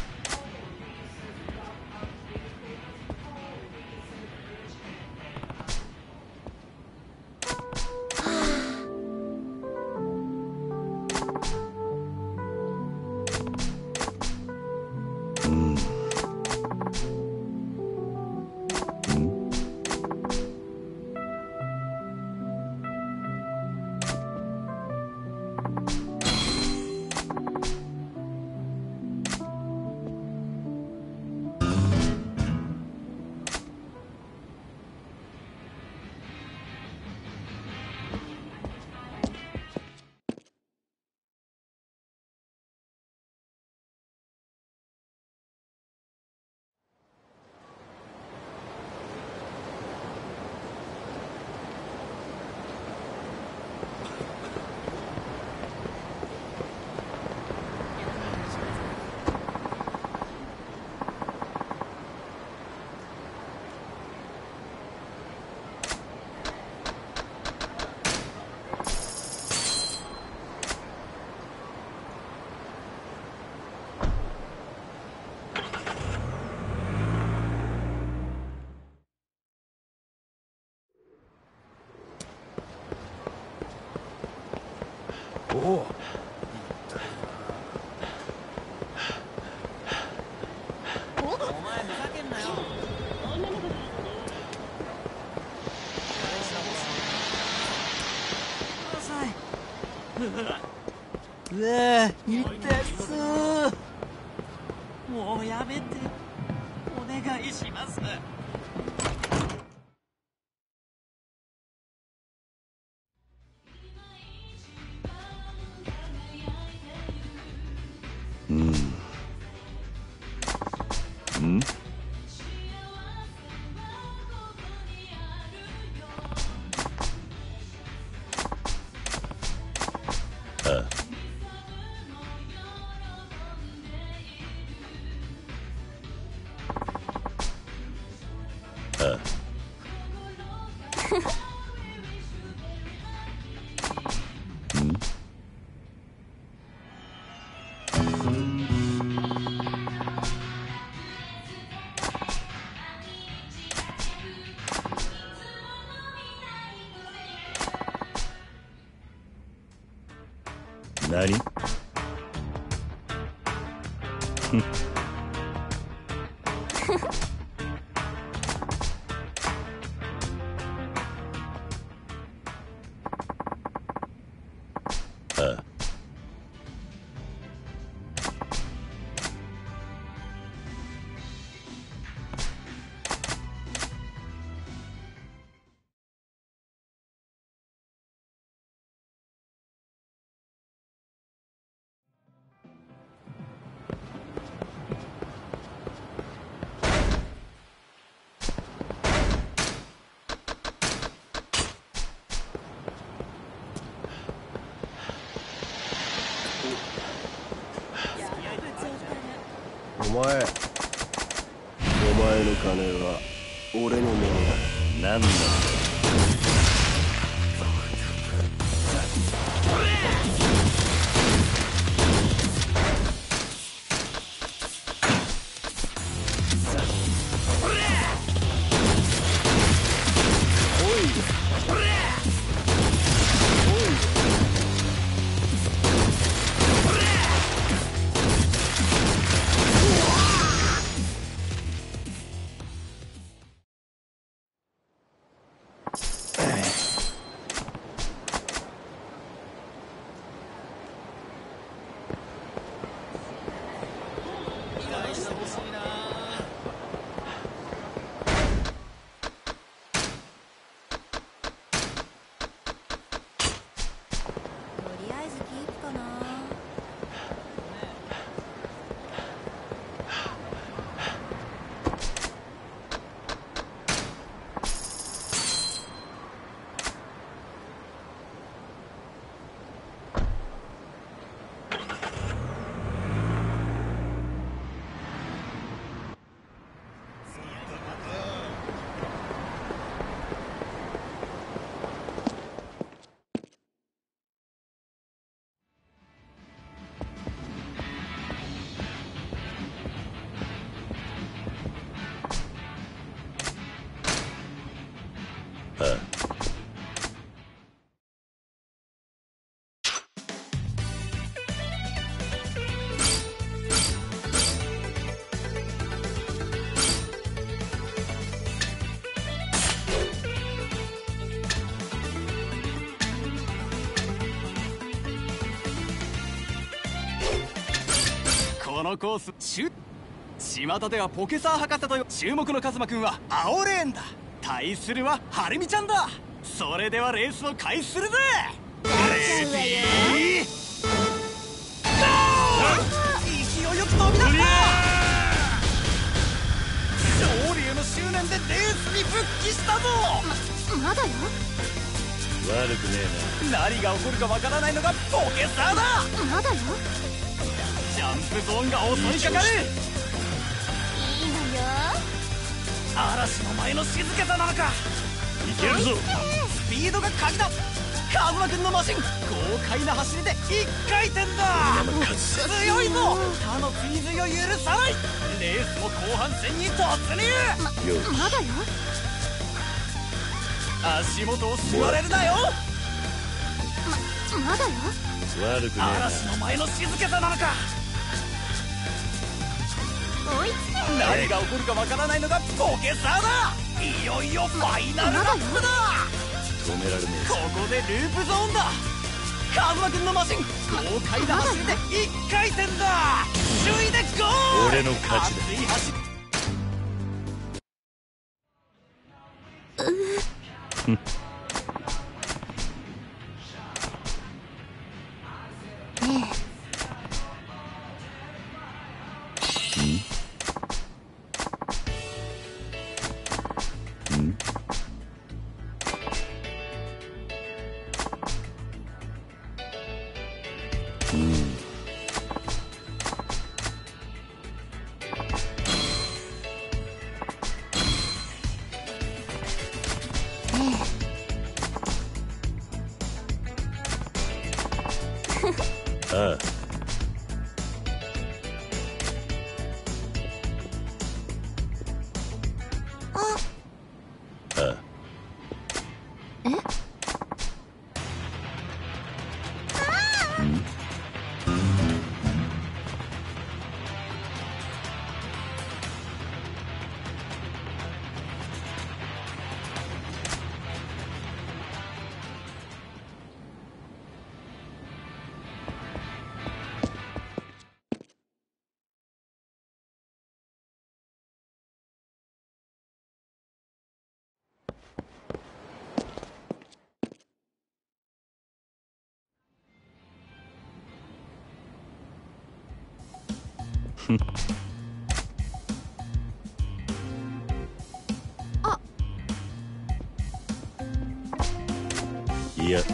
おお。 うわ、痛そう。もうやめて。お願いします。 何？ああ。 お前の金は俺のものだ。 なんだのコース巷ではポケサー博士という注目のカズマくんは青レーンだ。対するはハルミちゃんだ。それではレースを開始するぜ。レディーゴー。勢いよく飛び出した。勝利への執念でレースに復帰したぞ。 まだよ。 悪くね何が起こるかわからないのがポケサーだ。 まだよ。 ジャンプゾーンが襲いかかる。 いいのよ。 嵐の前の静けさなのか。 えないけるぞ。 スピードが鍵だ。カズマくんのマシン豪快な走りで1回転だ。強いぞ。他の追随を許さない。レースも後半戦に突入。 まだよ。 足元を吸われるなよ。 まだよ。 悪くね嵐の前の静けさなのか。 追いつけ。 何が起こるかわからないのがポケサーだ。いよいよファイナルラップだ。 止められねここでループゾーンだ。カズマくんのマシン豪快な走りで1回転だ。首位でゴール。 俺の勝ちだ。 熱い走ああああいや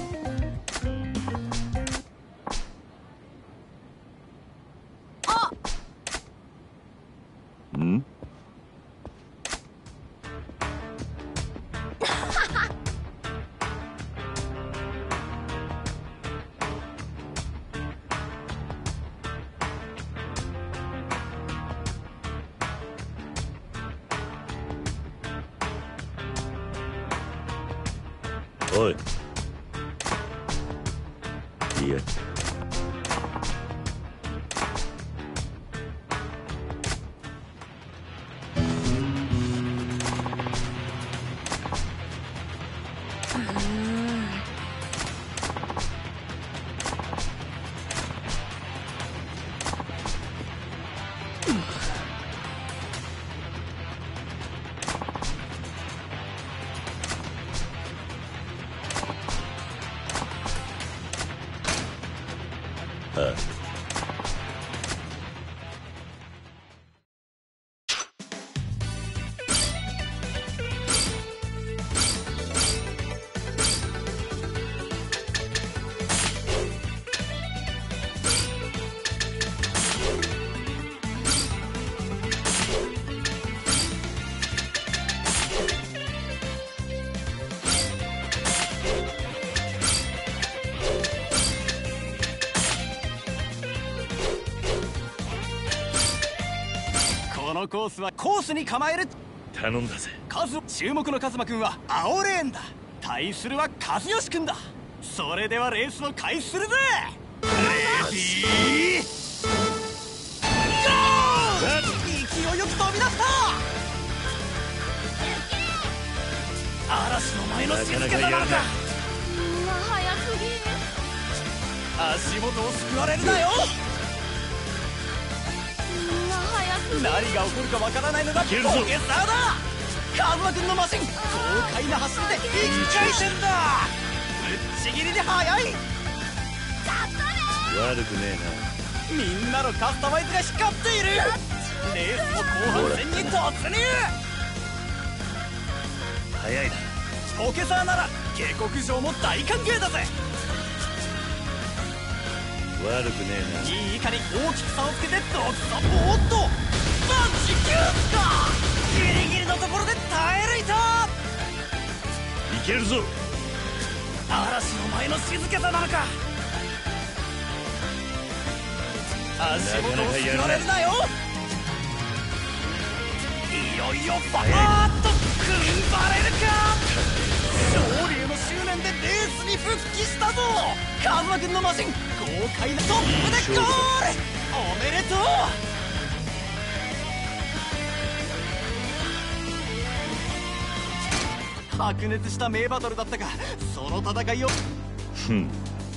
んおいいやあこのコースはコースに構える。 頼んだぜ。 注目のカズマくんは青レーンだ。対するは和義くんだ。それではレースを開始するぜ。レディーゴー。勢いよく飛び出した。嵐の前の静けさなのか。 うわ早すぎ。 足元をすくわれるなよ。 何が起こるかわからないのがポケサーだ。カズマくんのマシン、豪快な走りで一回転だ。ぶっちぎりで速い。 悪くねみんなのカスタマイズが光っている。レースも後半戦に突入。 早いな。 ポケサーなら下克上も大歓迎だぜ。 悪くね 2位以下に大きく差をつけて独走。おっとマジキュースか。ギリギリのところで耐え抜いた。 えな。いけるぞ。 嵐の前の静けさなのか。足元をすくわれるなよ。いよいよバーッと踏ん張れるか。勝利への執念でレースに復帰したぞ。カズマくんのマシン、豪快なトップでゴール。おめでとう。白熱した名バトルだったが、その戦いをふん。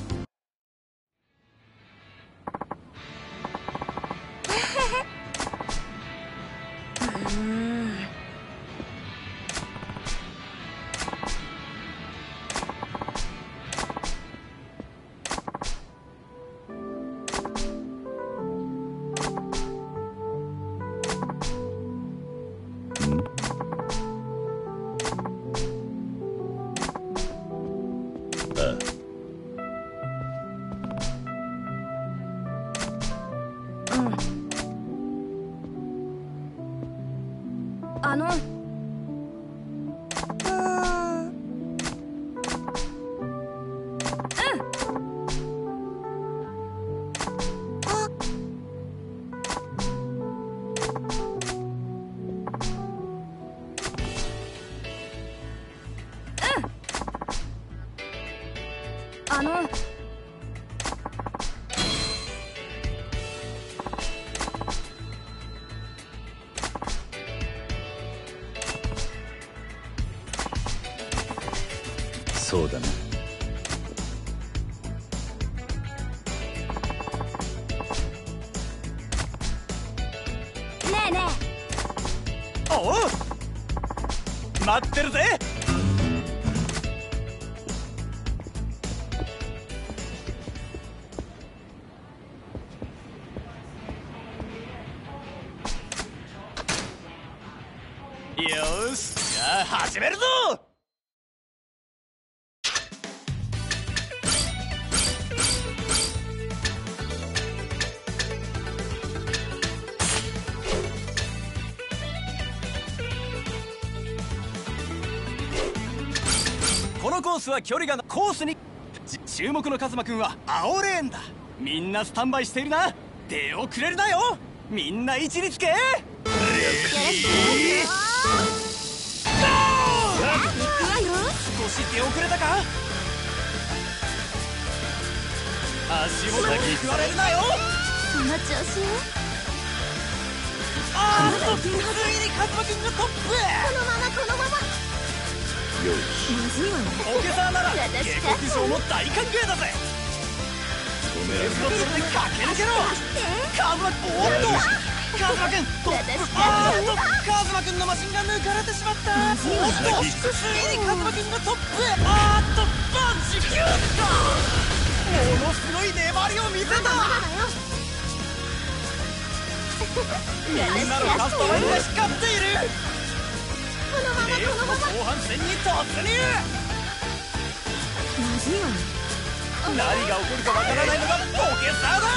そうだな。 ねえねおう、待ってるぜ。よーし、じゃあ始めるぞ。このコースは距離がコースに注目のカズマくんは青レーンだ。みんなスタンバイしているな。出遅れるなよ。みんな位置につけ。レディーゴー。少し出遅れたか。足元に食われるなよ。 その調子よ。 ついにカズマくんがトップ。 このままこのまま。 よし。 まずいわね。 ポケサーなら下克上も大歓迎だぜ。 止められそれで駆け抜けろ。カズマ、おっとカズマくんトップ。カズマくんのマシンが抜かれてしまった。おっとついにカズマくんがトップへ。バンジキュースか。ものすごい粘りを見せた。みんなのカスタマイズが光っている。 このままレースの後半戦に突入。 まずいわね。 何が起こるかわからないのがポケサーだ。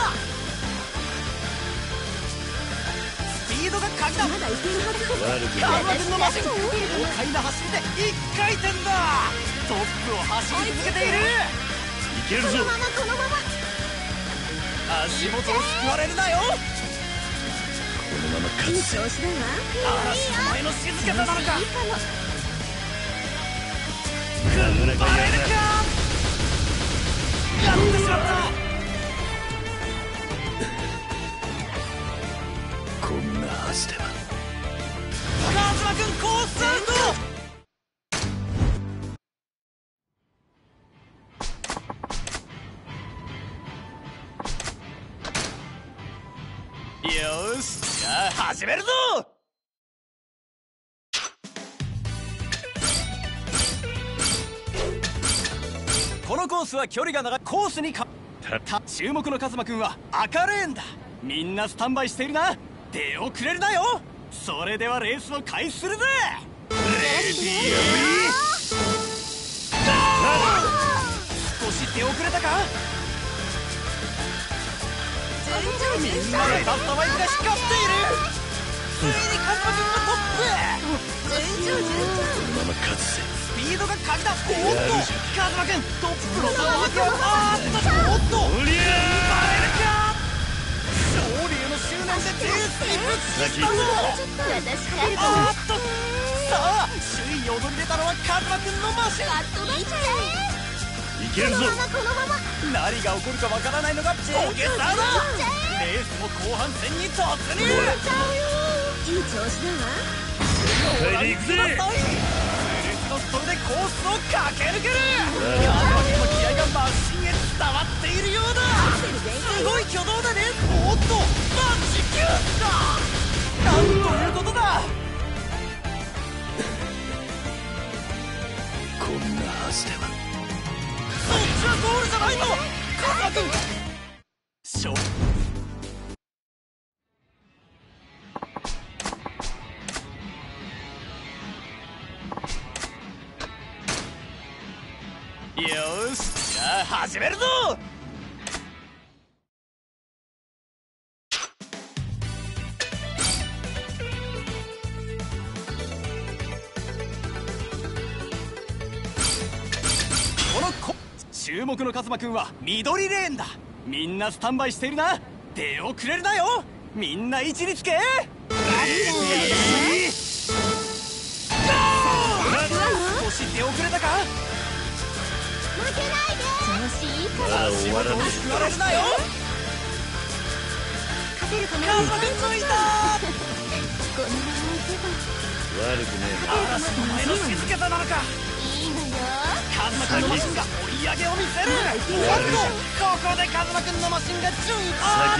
スピードが鍵だ。 まだいけるはず。 悪くカズマねくんのマシン、豪快な走りで一回転だ。トップを走り続けている。 いけるぞ。 このままこのまま。 足元をすくわれるなよ。 このまま勝いいつ。 調子だわ。 嵐の前の静けさなのか。 いいかも。 踏ん張れるか。やってしまった。 こんなはずでは。 カズマくんコースアウト。よーし、じゃあ始始めるぞ。このコースは距離が長い。コースに注目のカズマくんは赤レーンだ。みんなスタンバイしているな。出遅れるなよ。それではレースを開始するぜ。レディー少し出遅れたか。みんなでカスタマイズが光っている。ついにカズマくんがトップ。 このまま勝つぜ。 スピードが鍵だ。おっとカズマくんトップの差を分け合う。おっとバレるか。勝利への執念でレースにぶつけたぞ。あっとさあ首位に躍り出たのはカズマくんのマシン。 いけるぞ。 何が起こるかわからないのがボケサだ。レースも後半戦に突入。 いい調子だわ。 帰り行くぜ。 それでコースを駆け抜ける。カズマくんの気合がマシンへ伝わっているようだ。すごい挙動だね。おっとマッチキューだ。なんということだ。 こんなはずでは。 そっちはゴールじゃないぞカズマくん。よーし、じゃあ始めるぞ。注目のカズマくんは緑レーンだ。みんなスタンバイしているな。出遅れるなよ。みんな位置につけ。少し出遅れたか。 負けないで。調子いいから。 足元を救われるなよ。 勝てるかな。 カズマくん抜いた。 このままいけば悪くねえ。 嵐の前の静けさなのか。 いいのよ。 カズマくんのマシンが追い上げを見せる。おっとここでカズマくんのマシンが順位。あ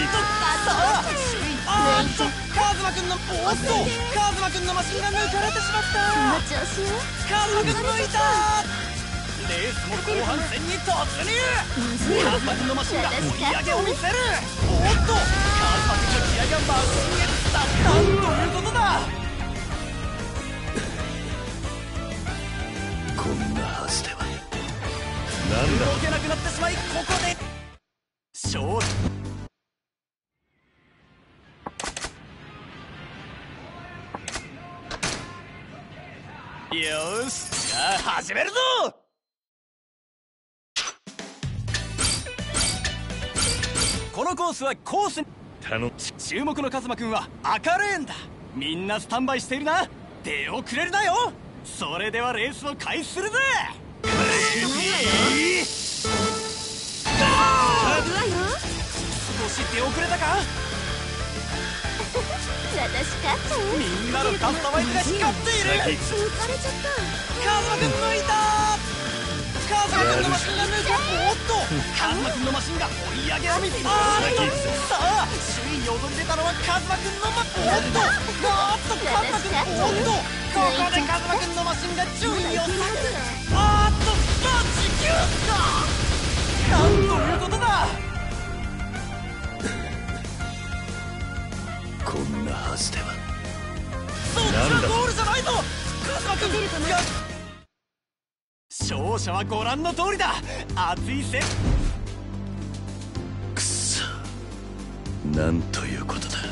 っとカズマくんのおっとカズマくんのマシンが抜かれてしまった。 その調子よ。 カズマくん抜いた。レースも後半戦に突入。カズマくんのマシンが追い上げを見せる。おっとカズマくんの気合がマシンへ伝わった。なんということだ。 こんなはずでは。なんだ。 動けなくなってしまいここで勝利。よーし、じゃあ始めるぞ。このコースはコースに注目のカズマくんは赤レーンだ。みんなスタンバイしているな。出遅れるなよ。それではレースを開始するぜ。少し出遅れたか。 私勝ったよ。 みんなのカスタマイズが光っている。 抜かれちゃった。 カズマくん抜いた。カズマくんのマシンが抜いた。おっとカズマくんのマシンが追い上げを見せる。さあ首位に躍り出たのはカズマくんのおっとカズマくん。おっとここでカズマくんのマシンが順位を下げる。あーっとマジキューだ。なんということだ。 こんなはずでは。 そっちはゴールじゃないぞカズマくん。勝者はご覧の通りだ。熱い戦。 くそ、なんということだ。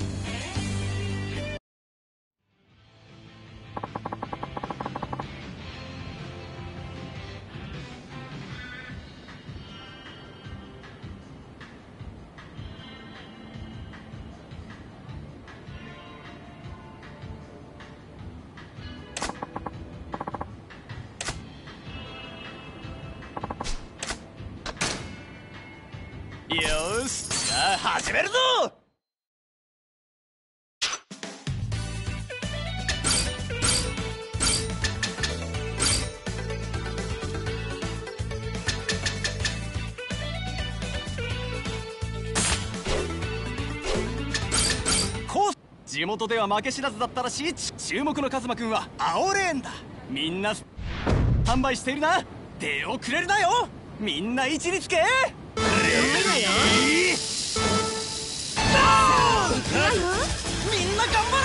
よーし、じゃあ始めるぞ。 地元では負け知らずだったらしい。注目のカズマくんは青レーンだ。みんなスタンバイしているな。出遅れるなよ。みんな位置につけ。みんな頑張れ。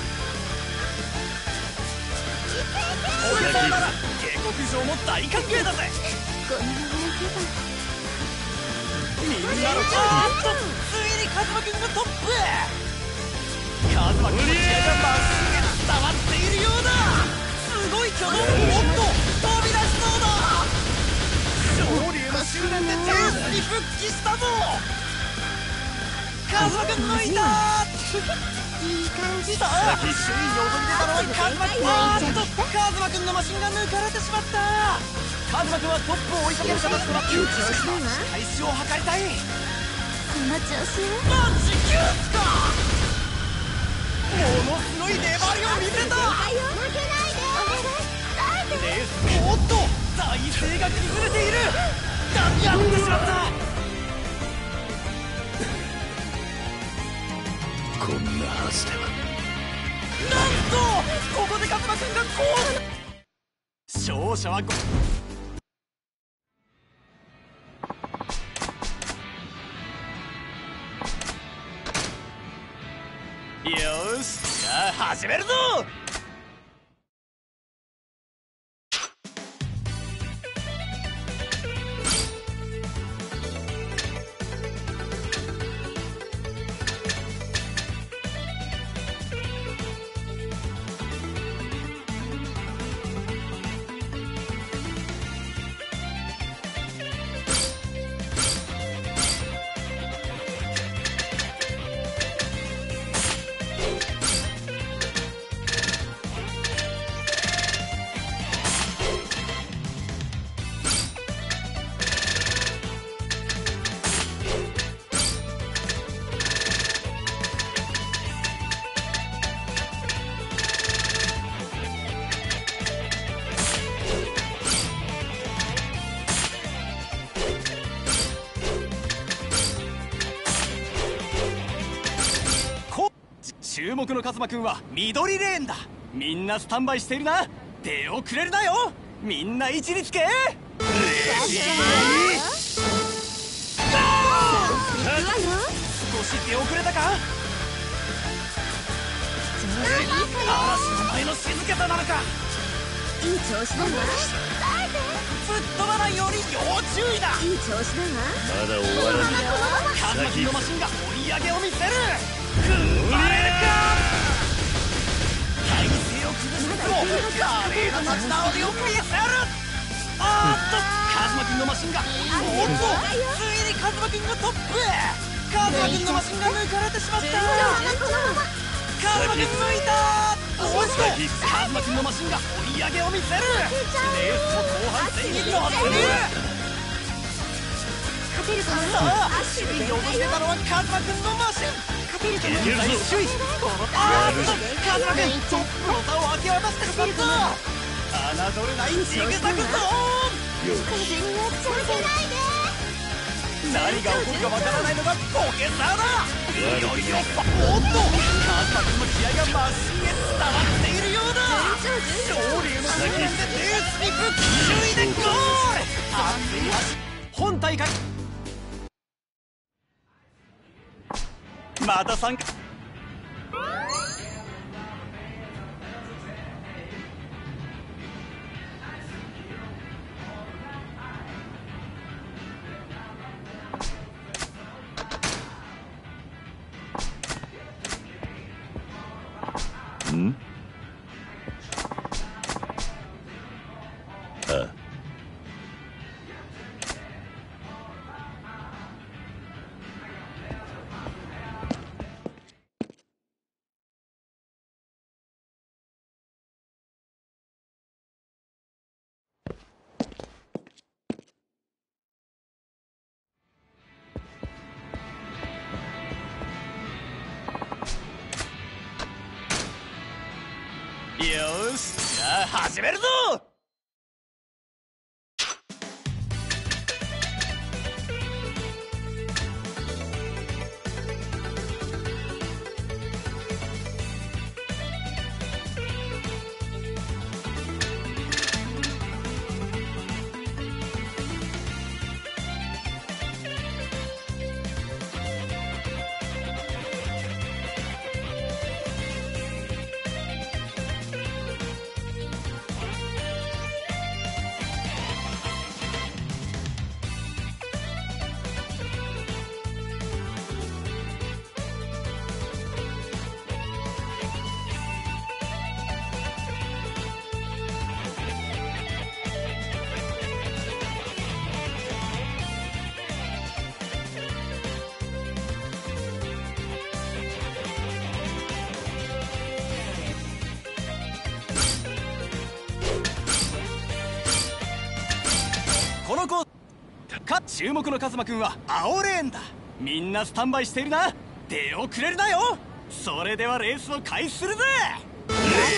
俺らなら下克上も大歓迎だぜ。みんなのついにカズマくんがトップ。カズマくんの気合がまっすぐ伝わっているようだ。すごい挙動。おっと飛び出しそうだ。昇竜の執念でレースに復帰したぞ。カズマくん抜いた。 いい感じ。 さあ首位に躍り出たのはカズマくん。カズマくんのマシンが抜かれてしまった。カズマくんはトップを追いかける形となって開始を図りたい。 この調子マジキュースか。ものすごい粘りを見せた。 負けないで。 レースおっと体勢が崩れている。やってしまった。 こんなはずでは。 なんとここでカズマくんがゴール。勝者はよーし、じゃあ始めるぞ。注目のカズマくんは緑レーンだ。みんなスタンバイしているな。出遅れるなよ。みんな位置につけ。少し出遅れたか。嵐の前の静けさなのか。 いい調子だわ。 吹っ飛ばないように要注意だ。 いい調子だわ。 まだ終わらない。 カズマくんのマシンが追い上げを見せる。踏ん張れるか。体勢を崩しつつも華麗な立ち直りを見せる。カズマくんのマシンがおっとついにカズマくんがトップ。カズマくんのマシンが抜かれてしまった。カズマくん抜いた。おっとカズマくんのマシンが追い上げを見せる。レースも後半戦に乗っている。 勝てるかな。 さあ首位に躍り出たのはカズマくんのマシン。現在首位。このカズマくんトップの座を明け渡してしまった。侮れないジグザグゾーン。 風にやっちゃいけないで。 何が起こるかわからないのがポケサーだ。いよいよおっとカズマくんの気合がマシンへ伝わっているようだ。昇竜の執念でレースに復帰。首位でゴール。本大会また参加。 ん？ああ。 よーし、じゃあ始めるぞ。 注目のカズマくんは青レーンだ。みんなスタンバイしているな。出遅れるなよ。それではレースを開始するぜ。 行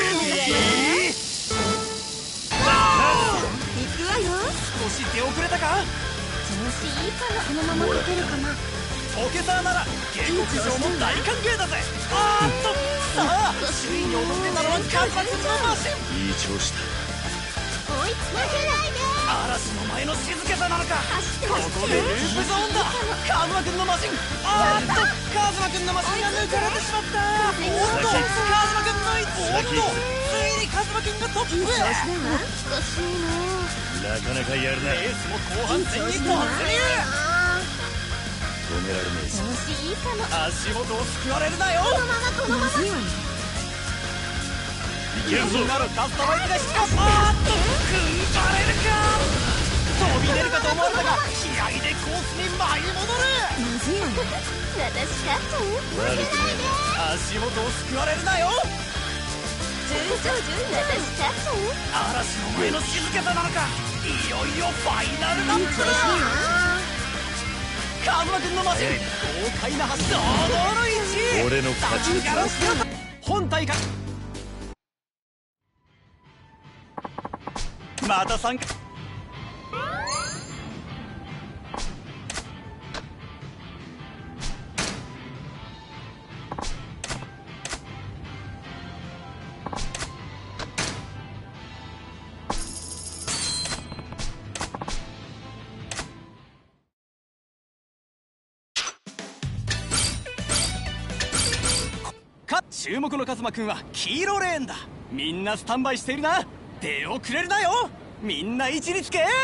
くわよ。 少し出遅れたか。 調子いいかな。このまま勝てるかな。 ポケサーなら下克上も大歓迎だぜ。あーっとさあ首位に躍り出たのはカズマくんのマシン。 いい調子だ。 追いつけないで。 嵐の前の静けさなのか。 走ってここでループゾーンだ。カズマくんのマシン。あーっとカズマくんのマシンが抜かれてしまった。おっとカズマくんの位置。おっとついにカズマくんがトップへ。 少しいな。 なかなかやるな。 レースも後半戦に突入。 止められねえぞ。 調子いいかも。 足元を救われるなよ。 このまま。 いけるぞ。 なるカスタマイズがしかしあーっと踏ん張れるか。飛び出るかと思われたが気合でコースに舞い戻る。 まずいわね。私勝っちゃう。 悪くね足元を救われるなよ。 順調。私勝っちゃう。 嵐の前の静けさなのか。いよいよファイナルラップだ。カズマくんのマシン豪快な走り。堂々の1位。 俺の勝ち。 ガラスカ本大会また参加。注目のカズマくんは黄色レーンだ。みんなスタンバイしているな。出遅れるなよ。みんな位置につけ。 行く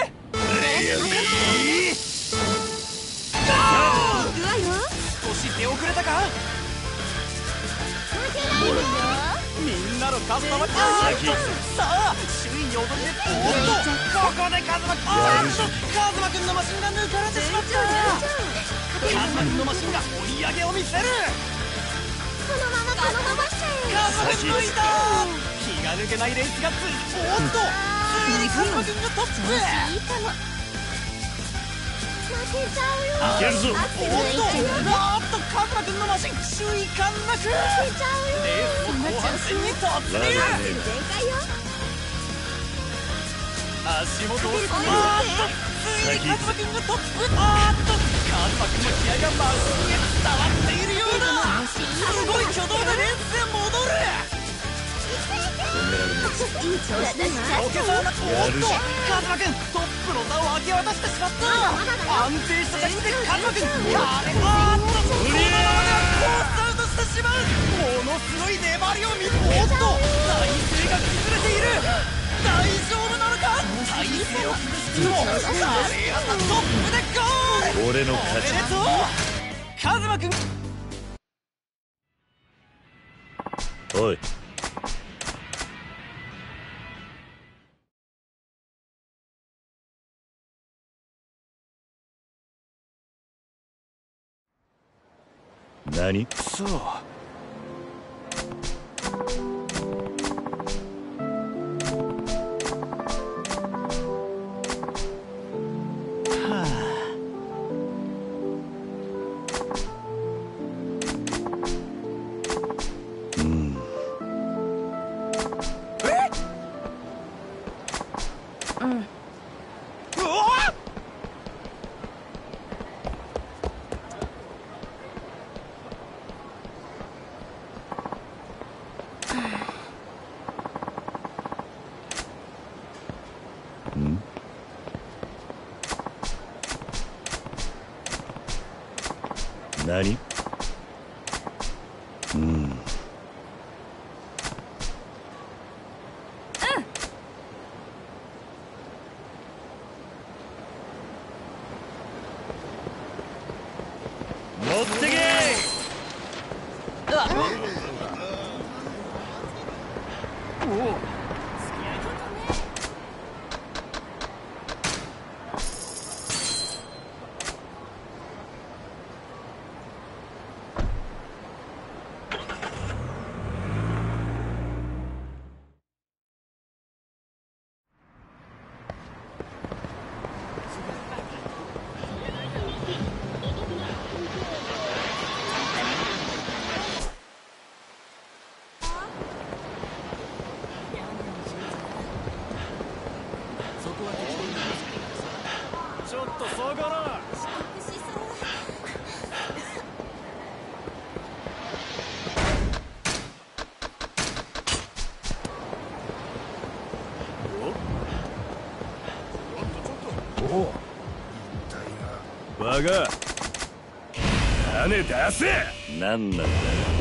わよ。 少し出遅れたか。 負けないわよ。 みんなのカスタマイズ。さあ首位に躍り出て。おっとここでカズマくん。あーっとカズマくんのマシンが抜かれてしまった。カズマくんのマシンが追い上げを見せる。 このまましちゃえ。 カズマくん抜いた。気が抜けないレースがおっとついにカズマくんがトップへ。 いいかも。負けちゃうよ。 いけるぞ。 おっとカズマくんのマシン首位陥落。 負けちゃうよ。 レースも後半戦に突入。 全開よ。 足元をあーっとついにカズマくんがトップ。あーっとカズマくんの気合がマシンへ伝わっているようだ。すごい挙動でレースへ戻る。 止められねえぞ。 いい調子だな。 ポケサーな。おっとカズマくんトップの座を明け渡してしまった。安定した着地でカズマくんあーっとこのままではコースアウトしてしまう。ものすごい粘りを見る。おっと体勢が崩れている。大丈夫なのか。体勢を崩しても華麗なトップでゴール。 俺のお勝ち。 めでとうカズマくん。 おい。何？ そううわっ。 何？持ってけ。 遅かな。 バカ、金出せ。 何なんだよ。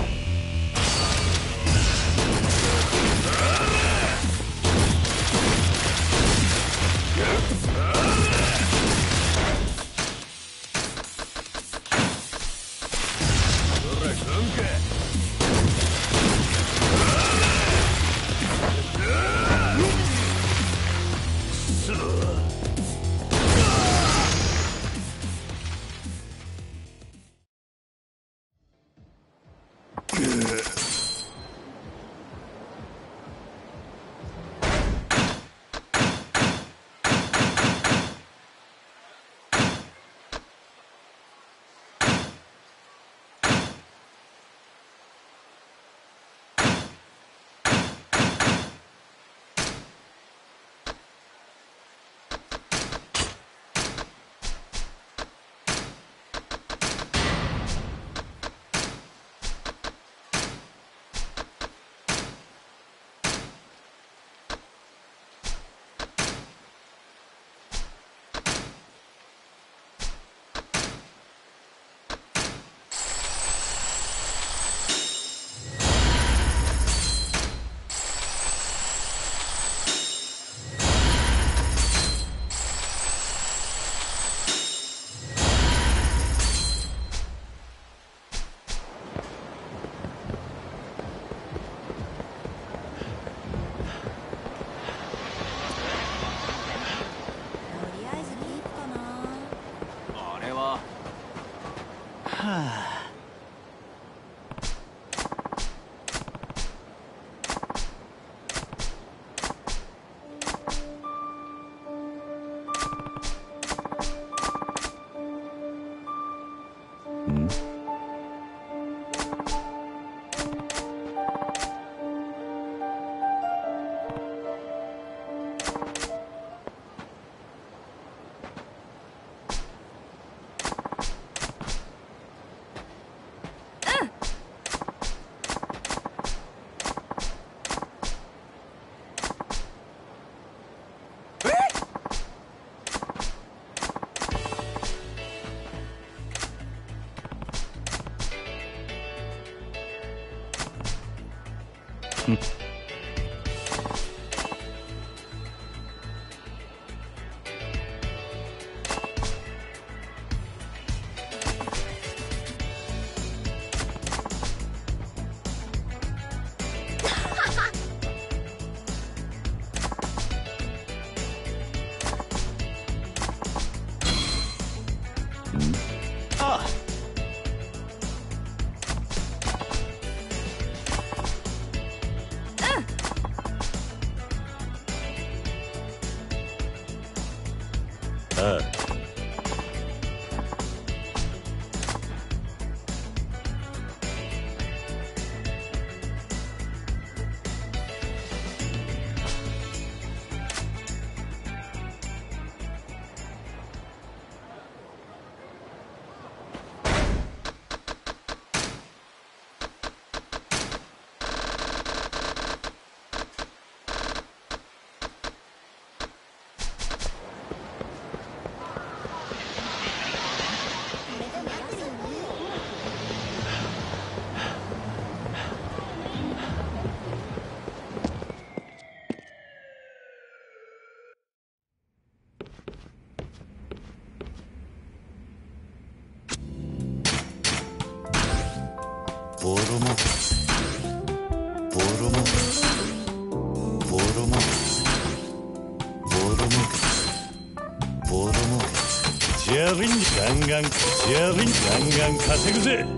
ボロモボロモボロモボロモボロモジャリンガンガンジャリンガンガン稼ぐぜ。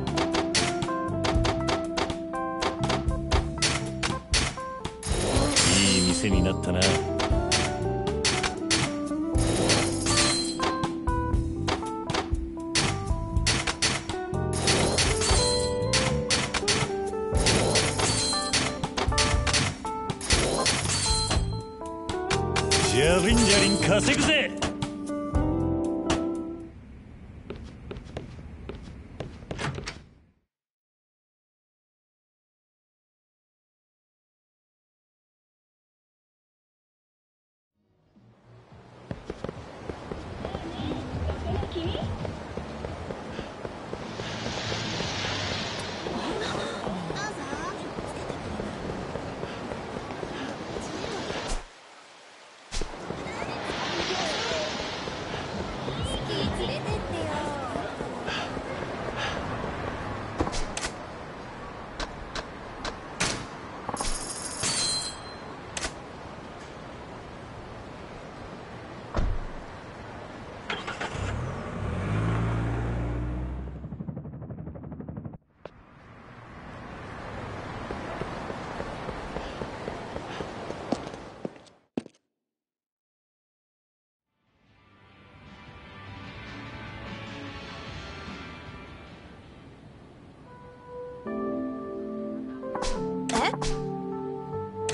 いい店になったな。ジャリンジャリン稼ぐぜ。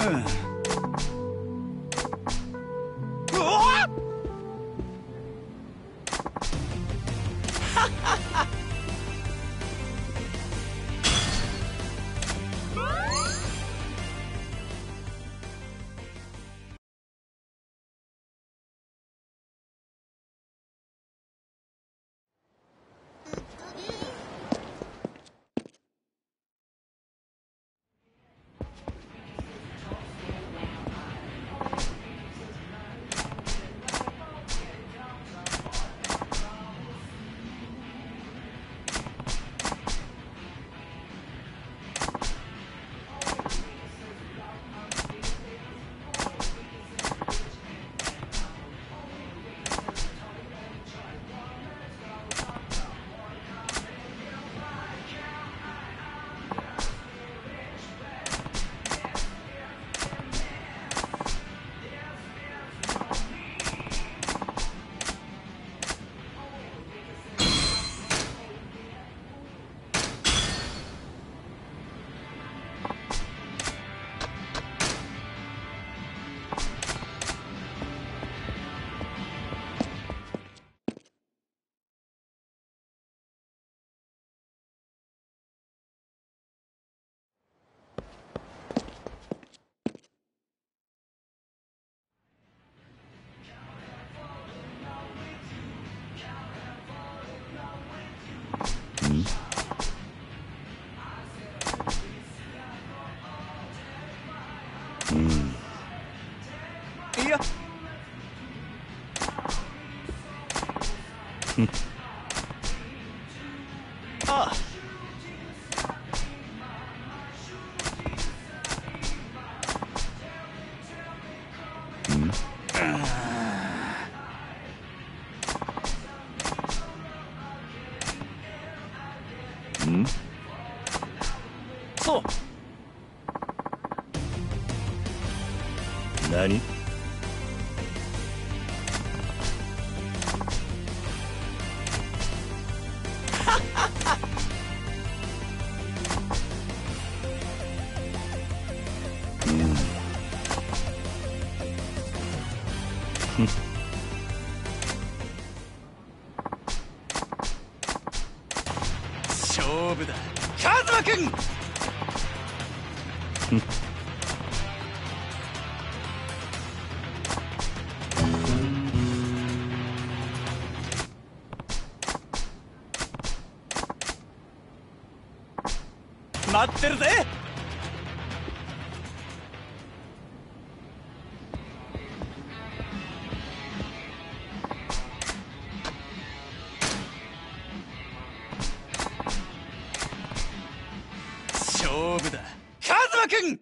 うわっいやああそう何？ 勝負だカズマくん待ってるぜ。勝負だカズマくん。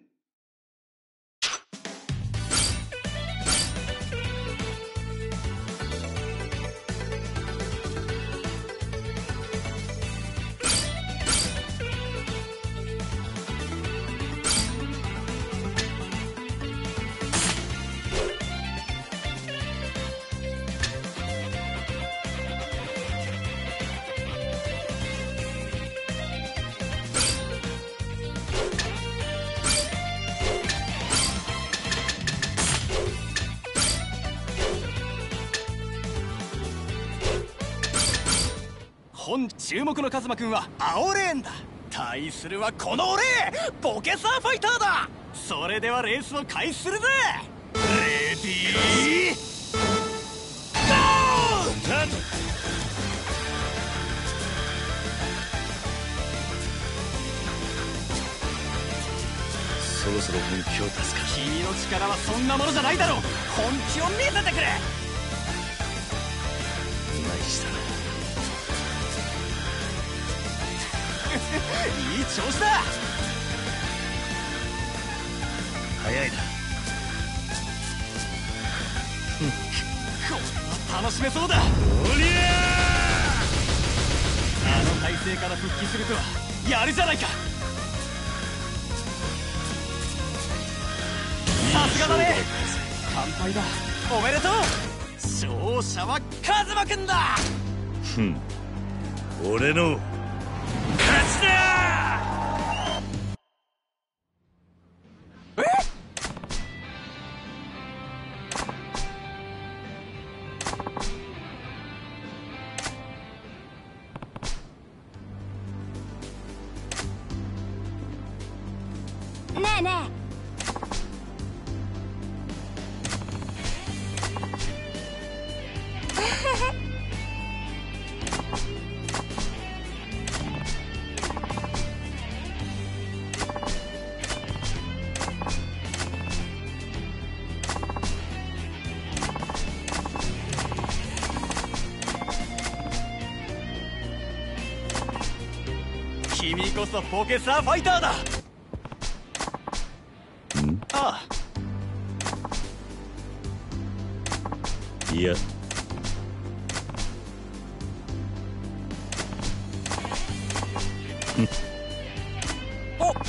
本注目のカズマくんは青レーンだ。対するはこの俺ボケサーファイターだ。それではレースを開始するぜ。レディーゴー。 スタート。そろそろ本気を出すか。 君の力はそんなものじゃないだろう。本気を見せてくれ。 ナイスだ。 いい調子だ。 早いな。 これは楽しめそうだ。 おりゃあの体勢から復帰するとはやるじゃないか。さすがだね。乾杯だ。おめでとう。勝者はカズマくんだ。 ふん、俺の勝ちだ。 ね。 君こそポケサーファイターだ。ああ、 いや、 おっ、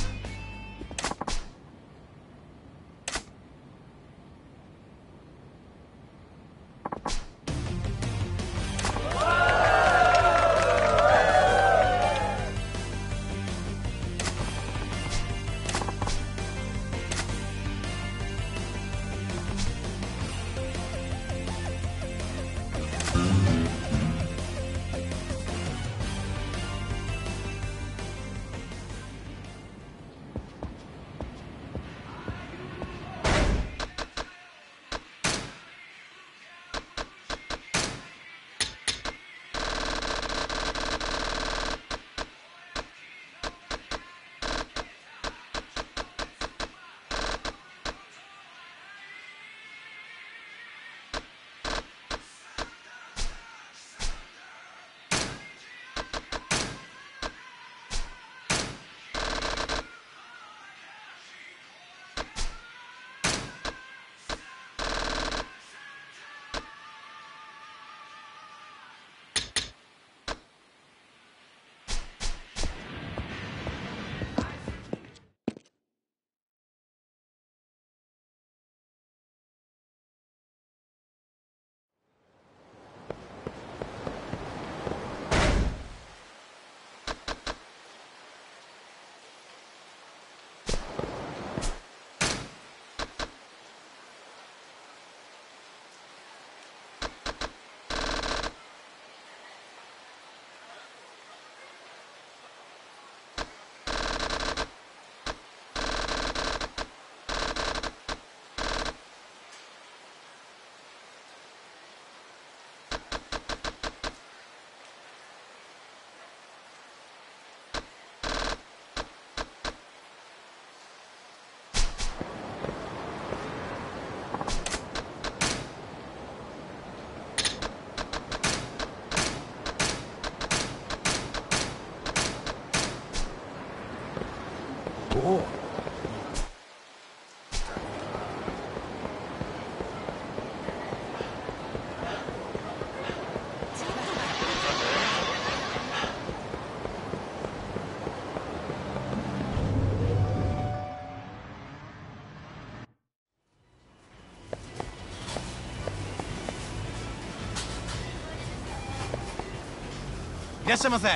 いらっしゃいませ。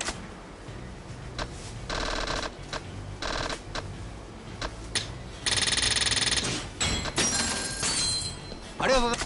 ありがとうございます。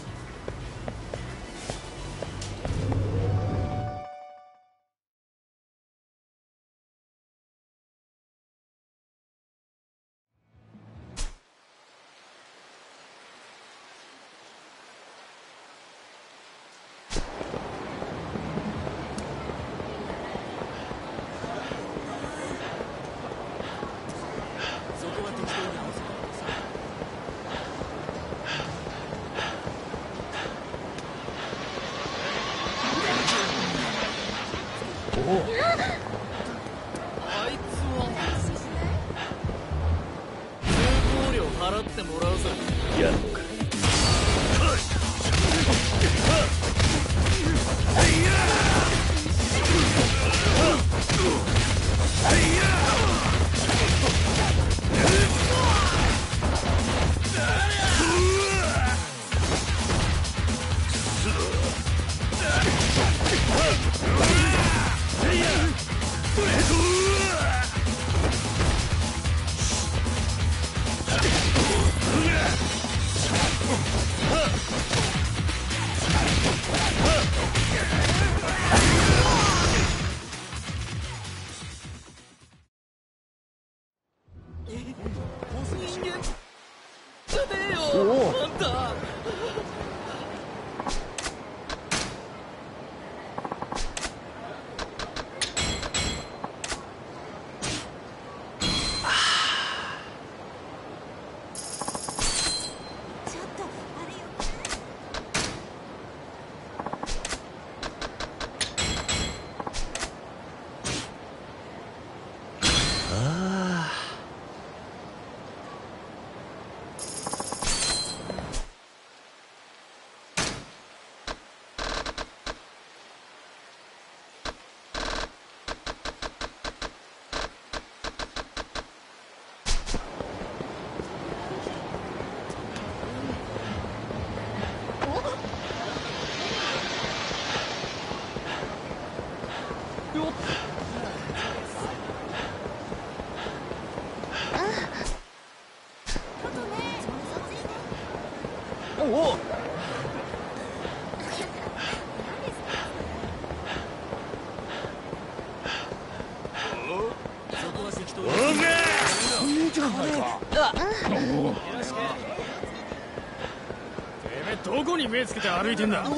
どこに目つけて歩いてんだ。こ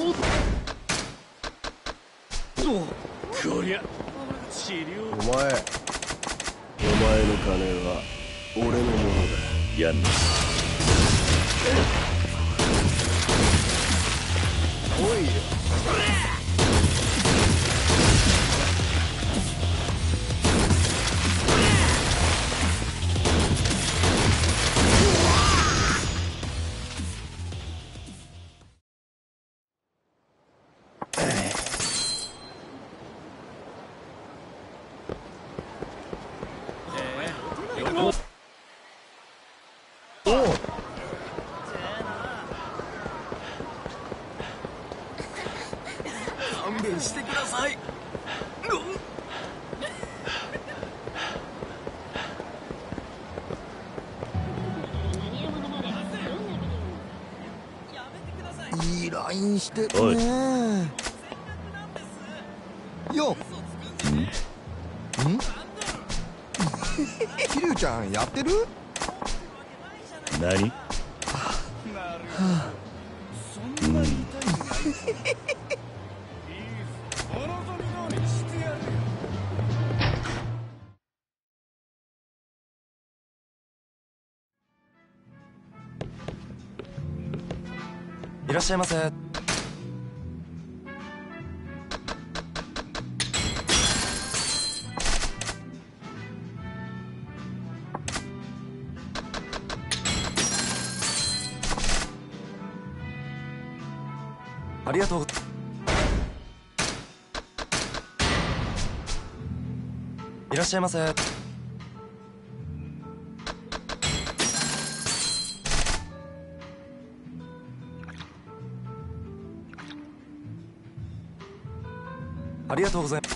りゃ治療。 お前の金は俺のものだ。 やんな。 おいよ。 勘弁してください。 いいラインしてるね。よっ。桐生ちゃんやってる？ 何？ いらっしゃいませ。ありがとう。いらっしゃいませ。ありがとうございます。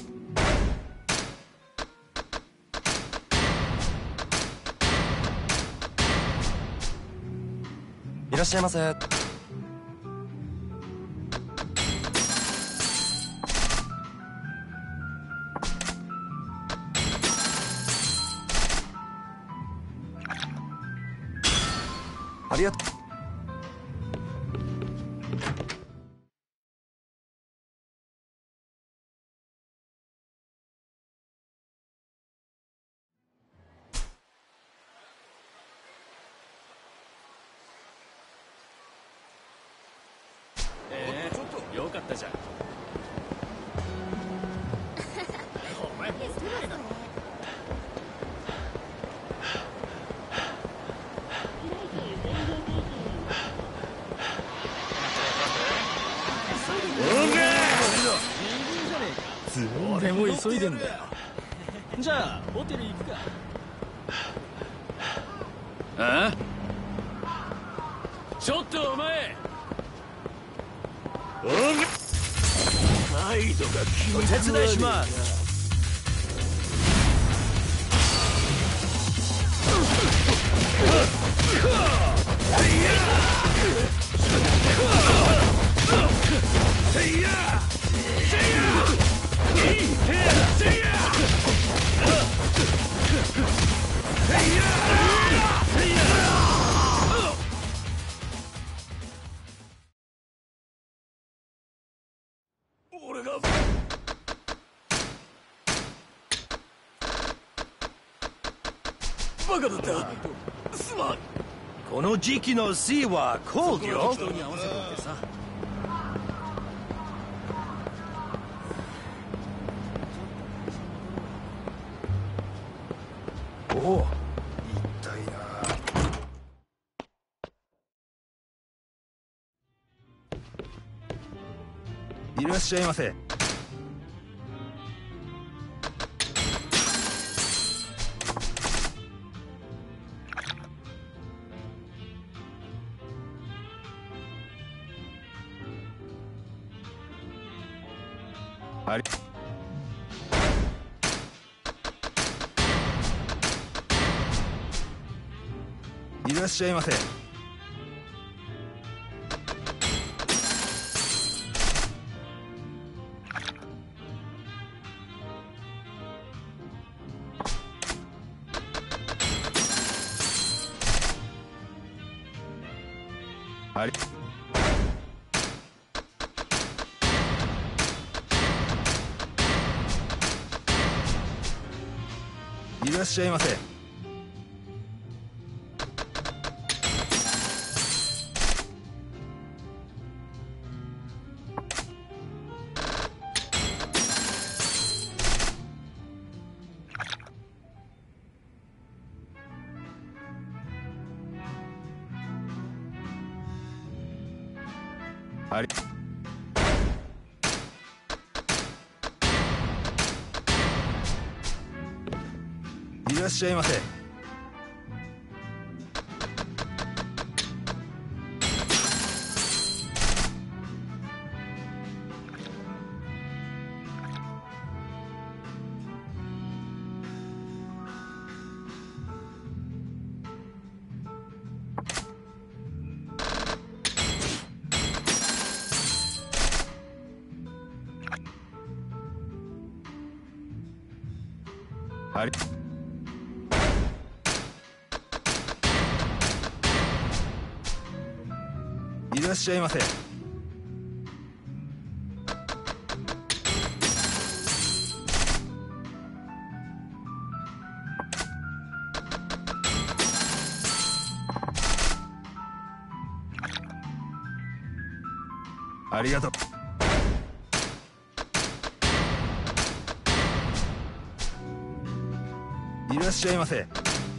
いらっしゃいませ。ありがとう。 よかったじゃん。お前も俺も急いでんだよ。じゃあホテル行くか。あ？ちょっとお前。 態度が気お手伝いします。 バカだった。すまん。 この時期の C はコールよ。 適当に合わせといてさ。 おお。 痛いな。 いらっしゃいませ。いらっしゃいませ。いらっしゃいませ。いらっしゃいませ。いらっしゃいませ。ありがとう。いらっしゃいませ。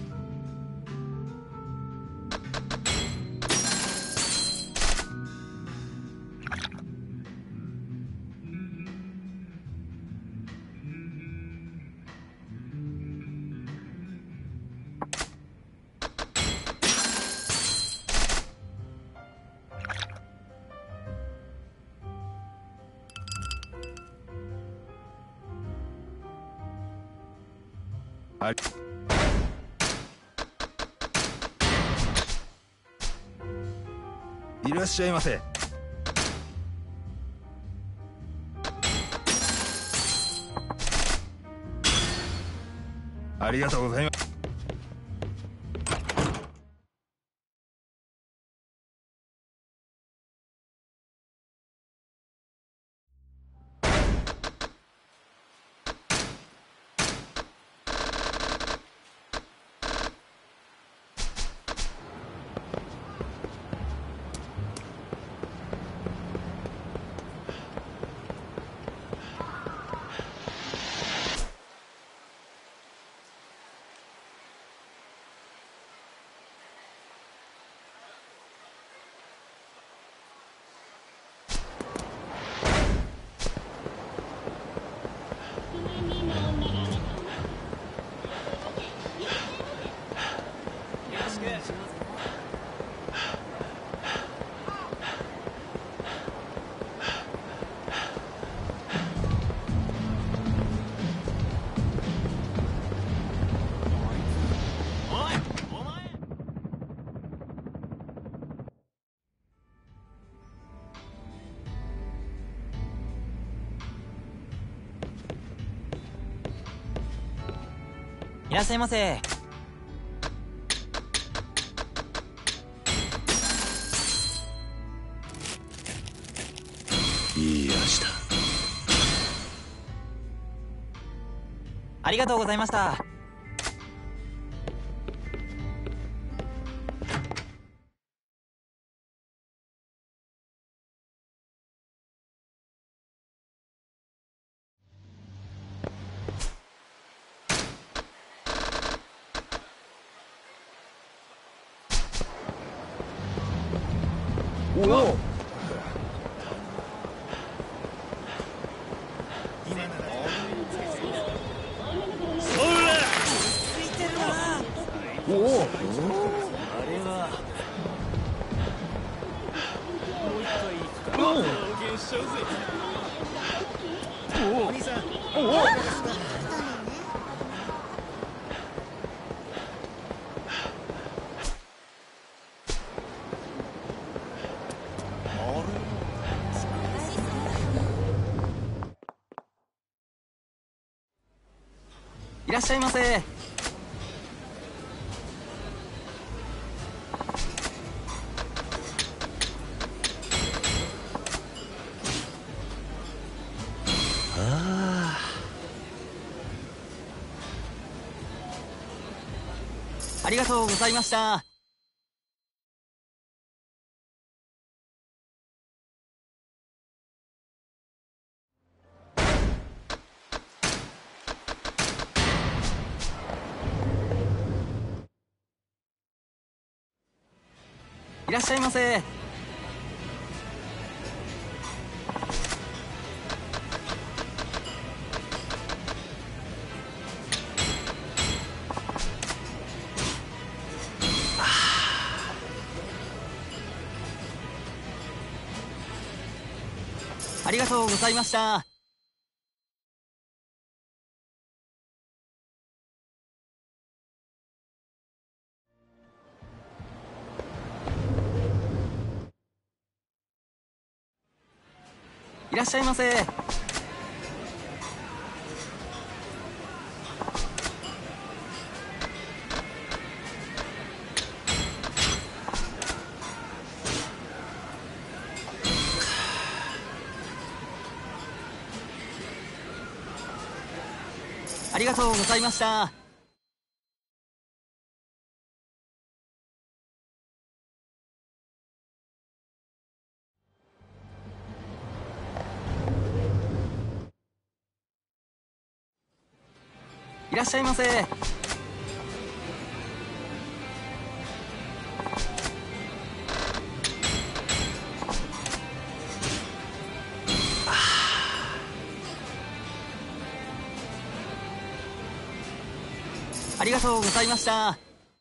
いらっしゃいませ。ありがとうございます。 いらっしゃいませ。 いい足だ。 ありがとうございました。いらっしゃいませ。ありがとうございました。いらっしゃいませ。ありがとうございました。いらっしゃいませ。ありがとうございました。いらっしゃいませ。ありがとうございました。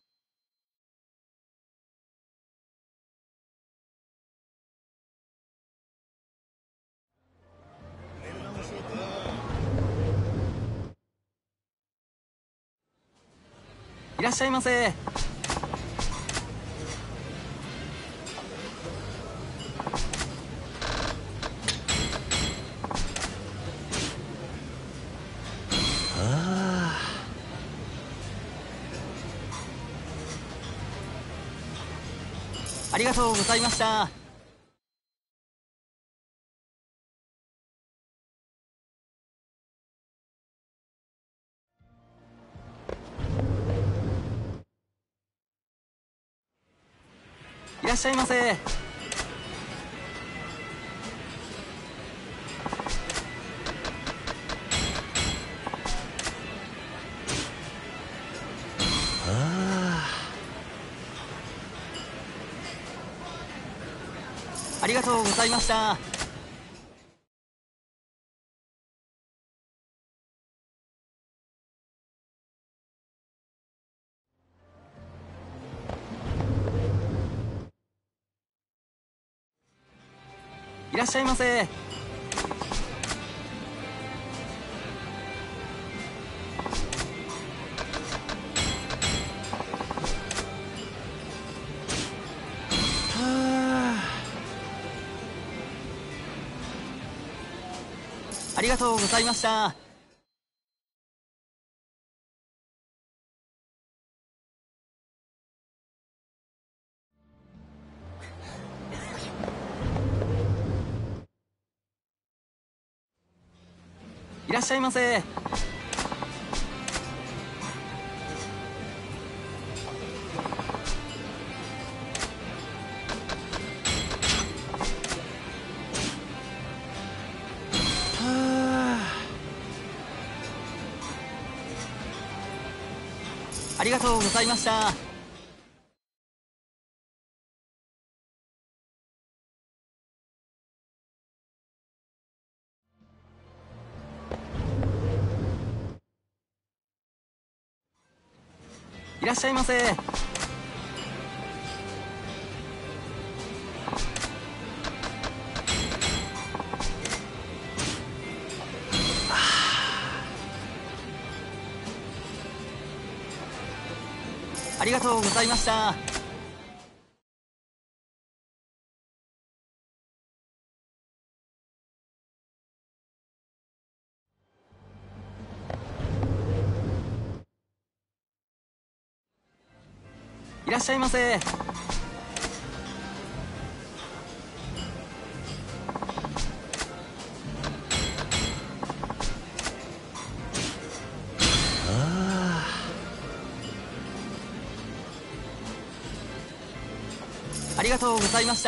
いらっしゃいませ。ありがとうございました。いらっしゃいませ。ありがとうございました。いらっしゃいませ。ありがとうございました。いらっしゃいませ。 ありがとうございました。いらっしゃいませ。ありがとうございました。いらっしゃいませ。ありがとうございました。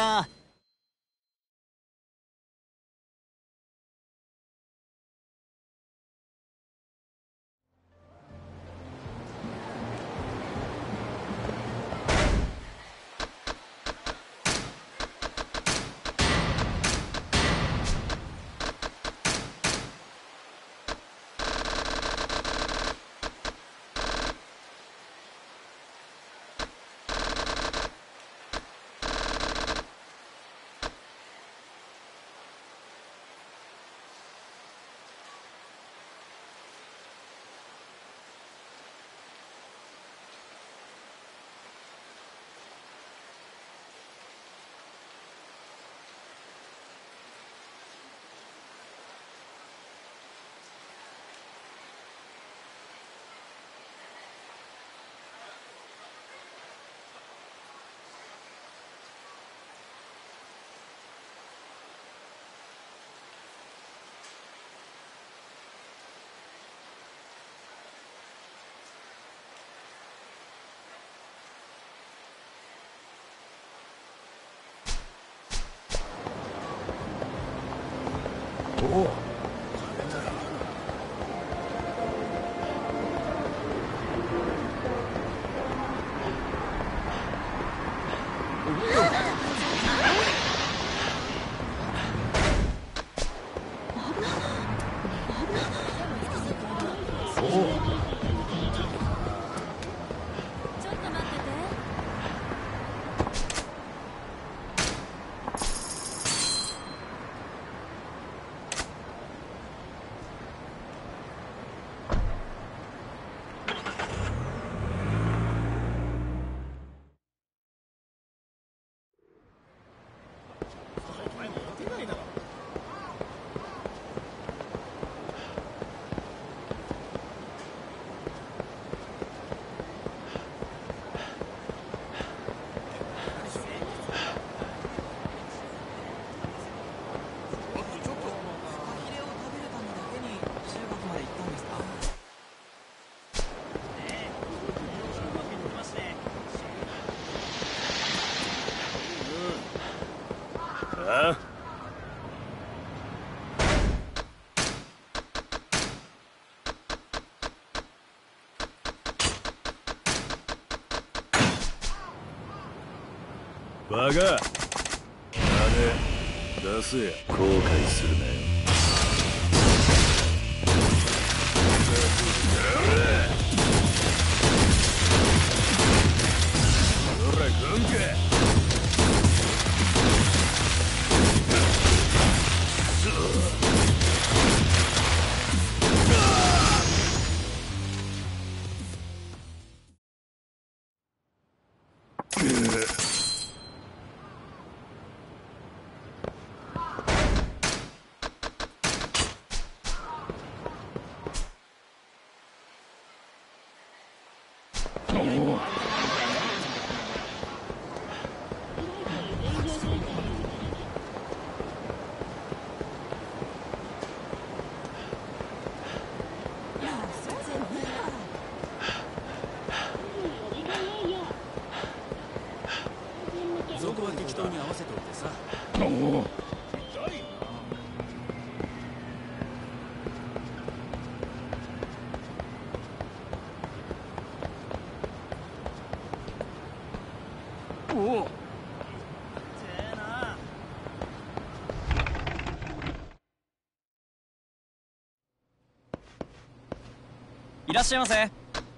バカ、金出せや。後悔するなよ。ほら、来んか。 そこは適当に合わせておいてさ。 いらっしゃいませ。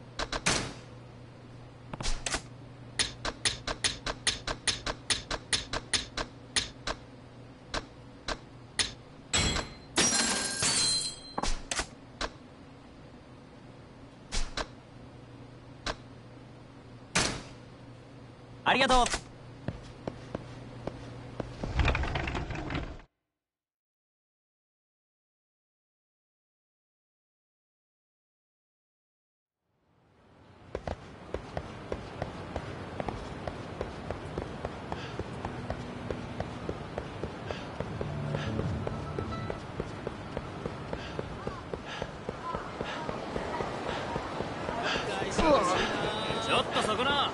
ありがとう。ちょっとそこな。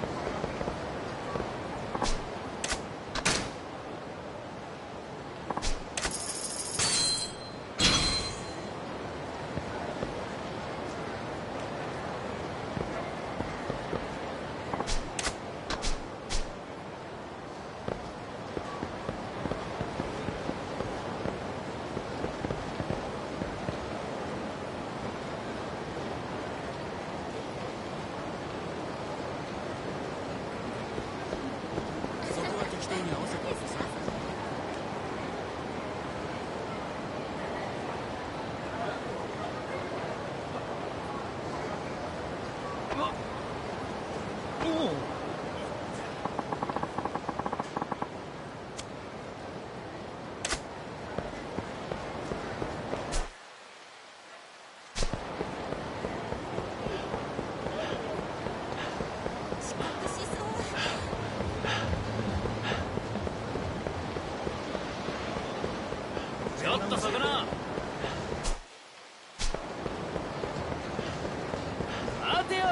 ちょっとそこな。待てよ。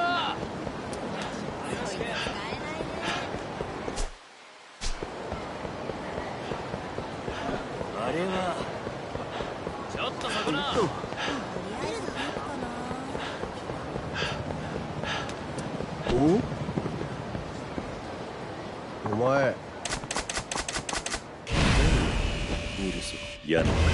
あれはちょっとそこな。 お前うるせえ。やるのか。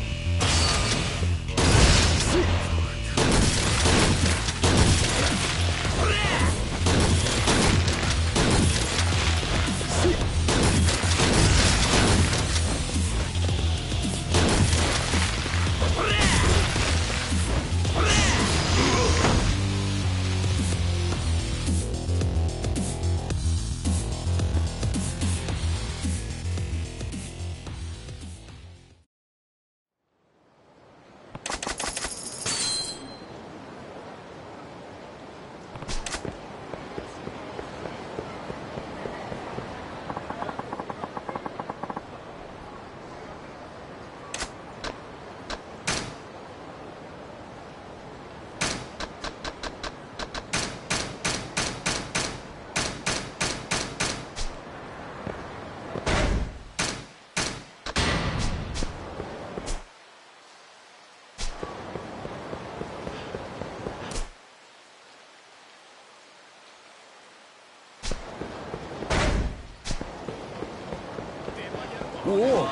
おお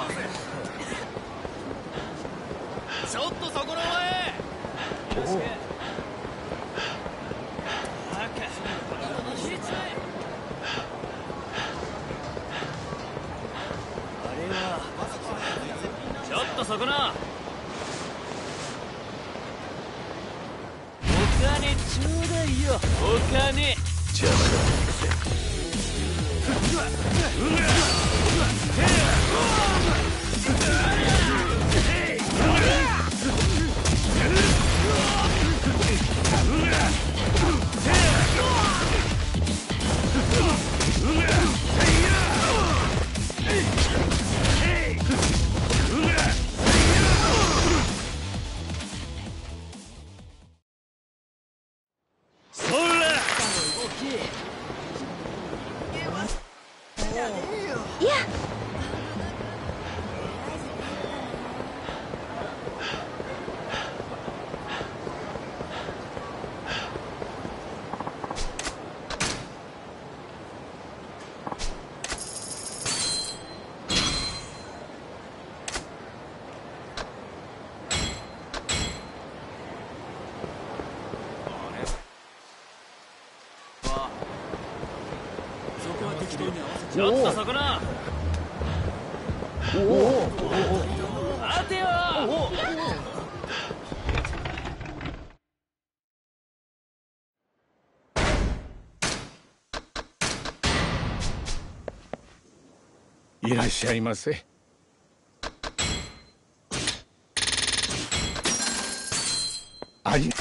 ちょっとそこの前。ちょっとそこな。お金ちょうだいよ。お金。 邪魔だ。 そら。 ちょっとそこな。待てよ。 いらっしゃいませ。あり。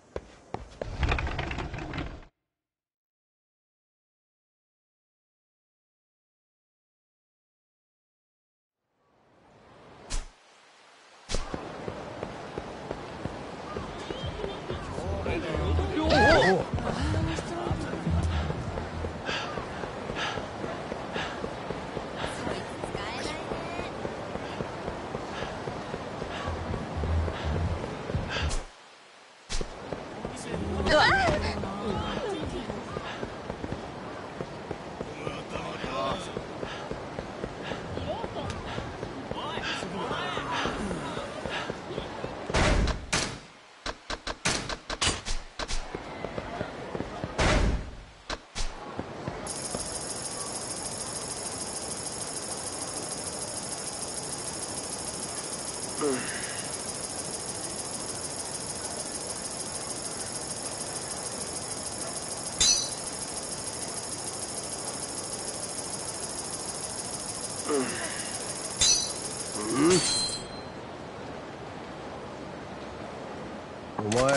お前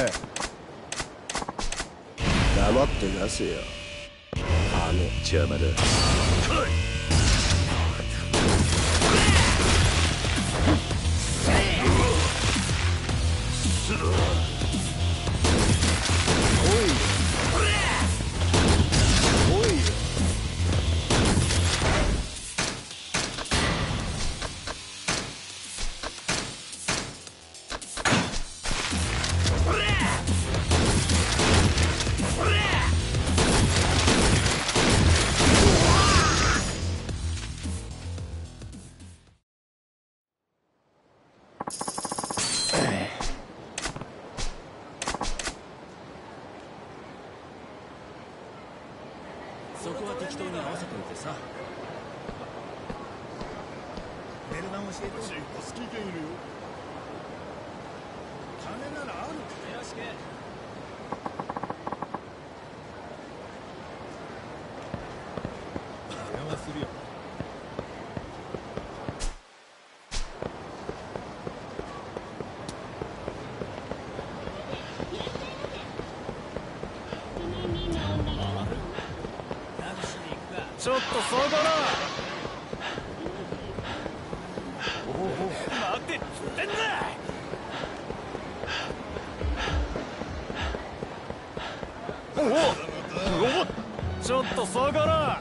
黙ってなせよ。 邪魔だ。 そこは適当に合わせといてさ。 ベルナ教えてほしい。スキー券いるよ。金ならある。 よろしく。 電話するよ。 ちょっとそこな。待てっつってんだ。ちょっとそこな。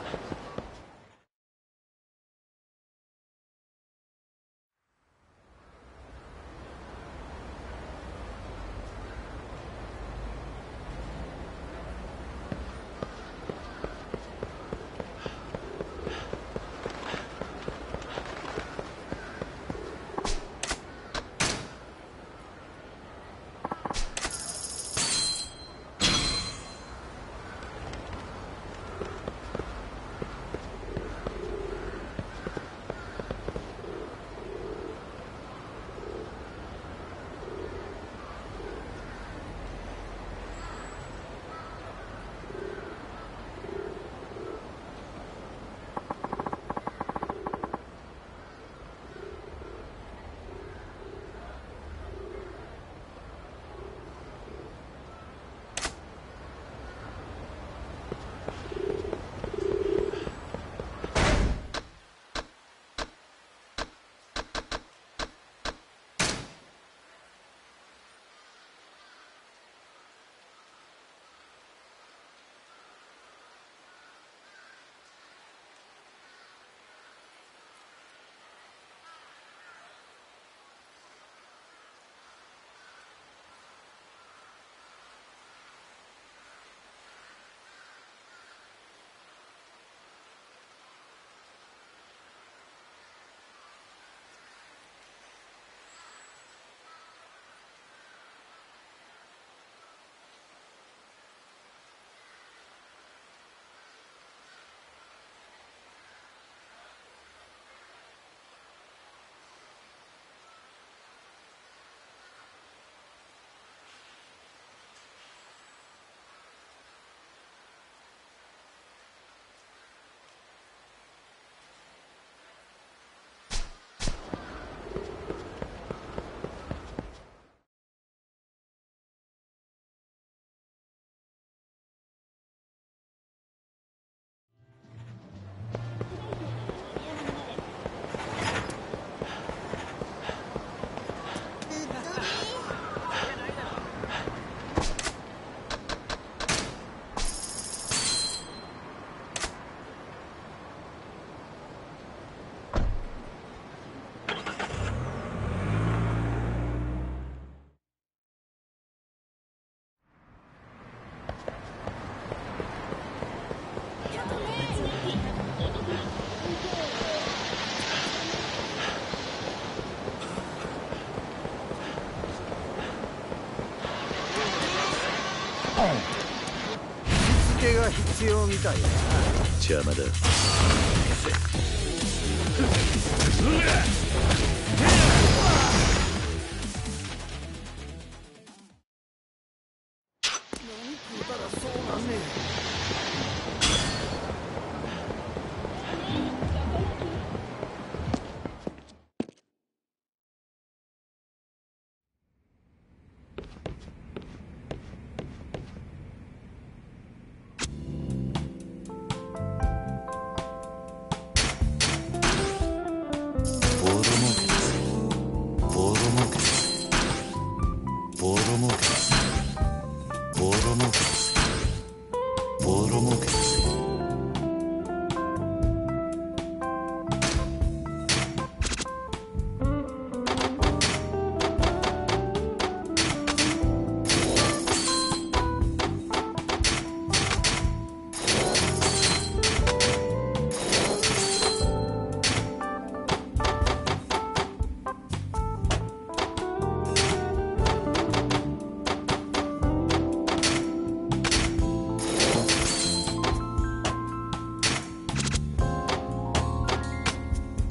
が必要みたいだな。 邪魔だ。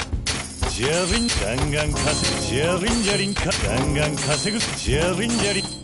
ジャリンガンガン稼ぐジャリンジャリンかガンガン稼ぐジャリンジャリン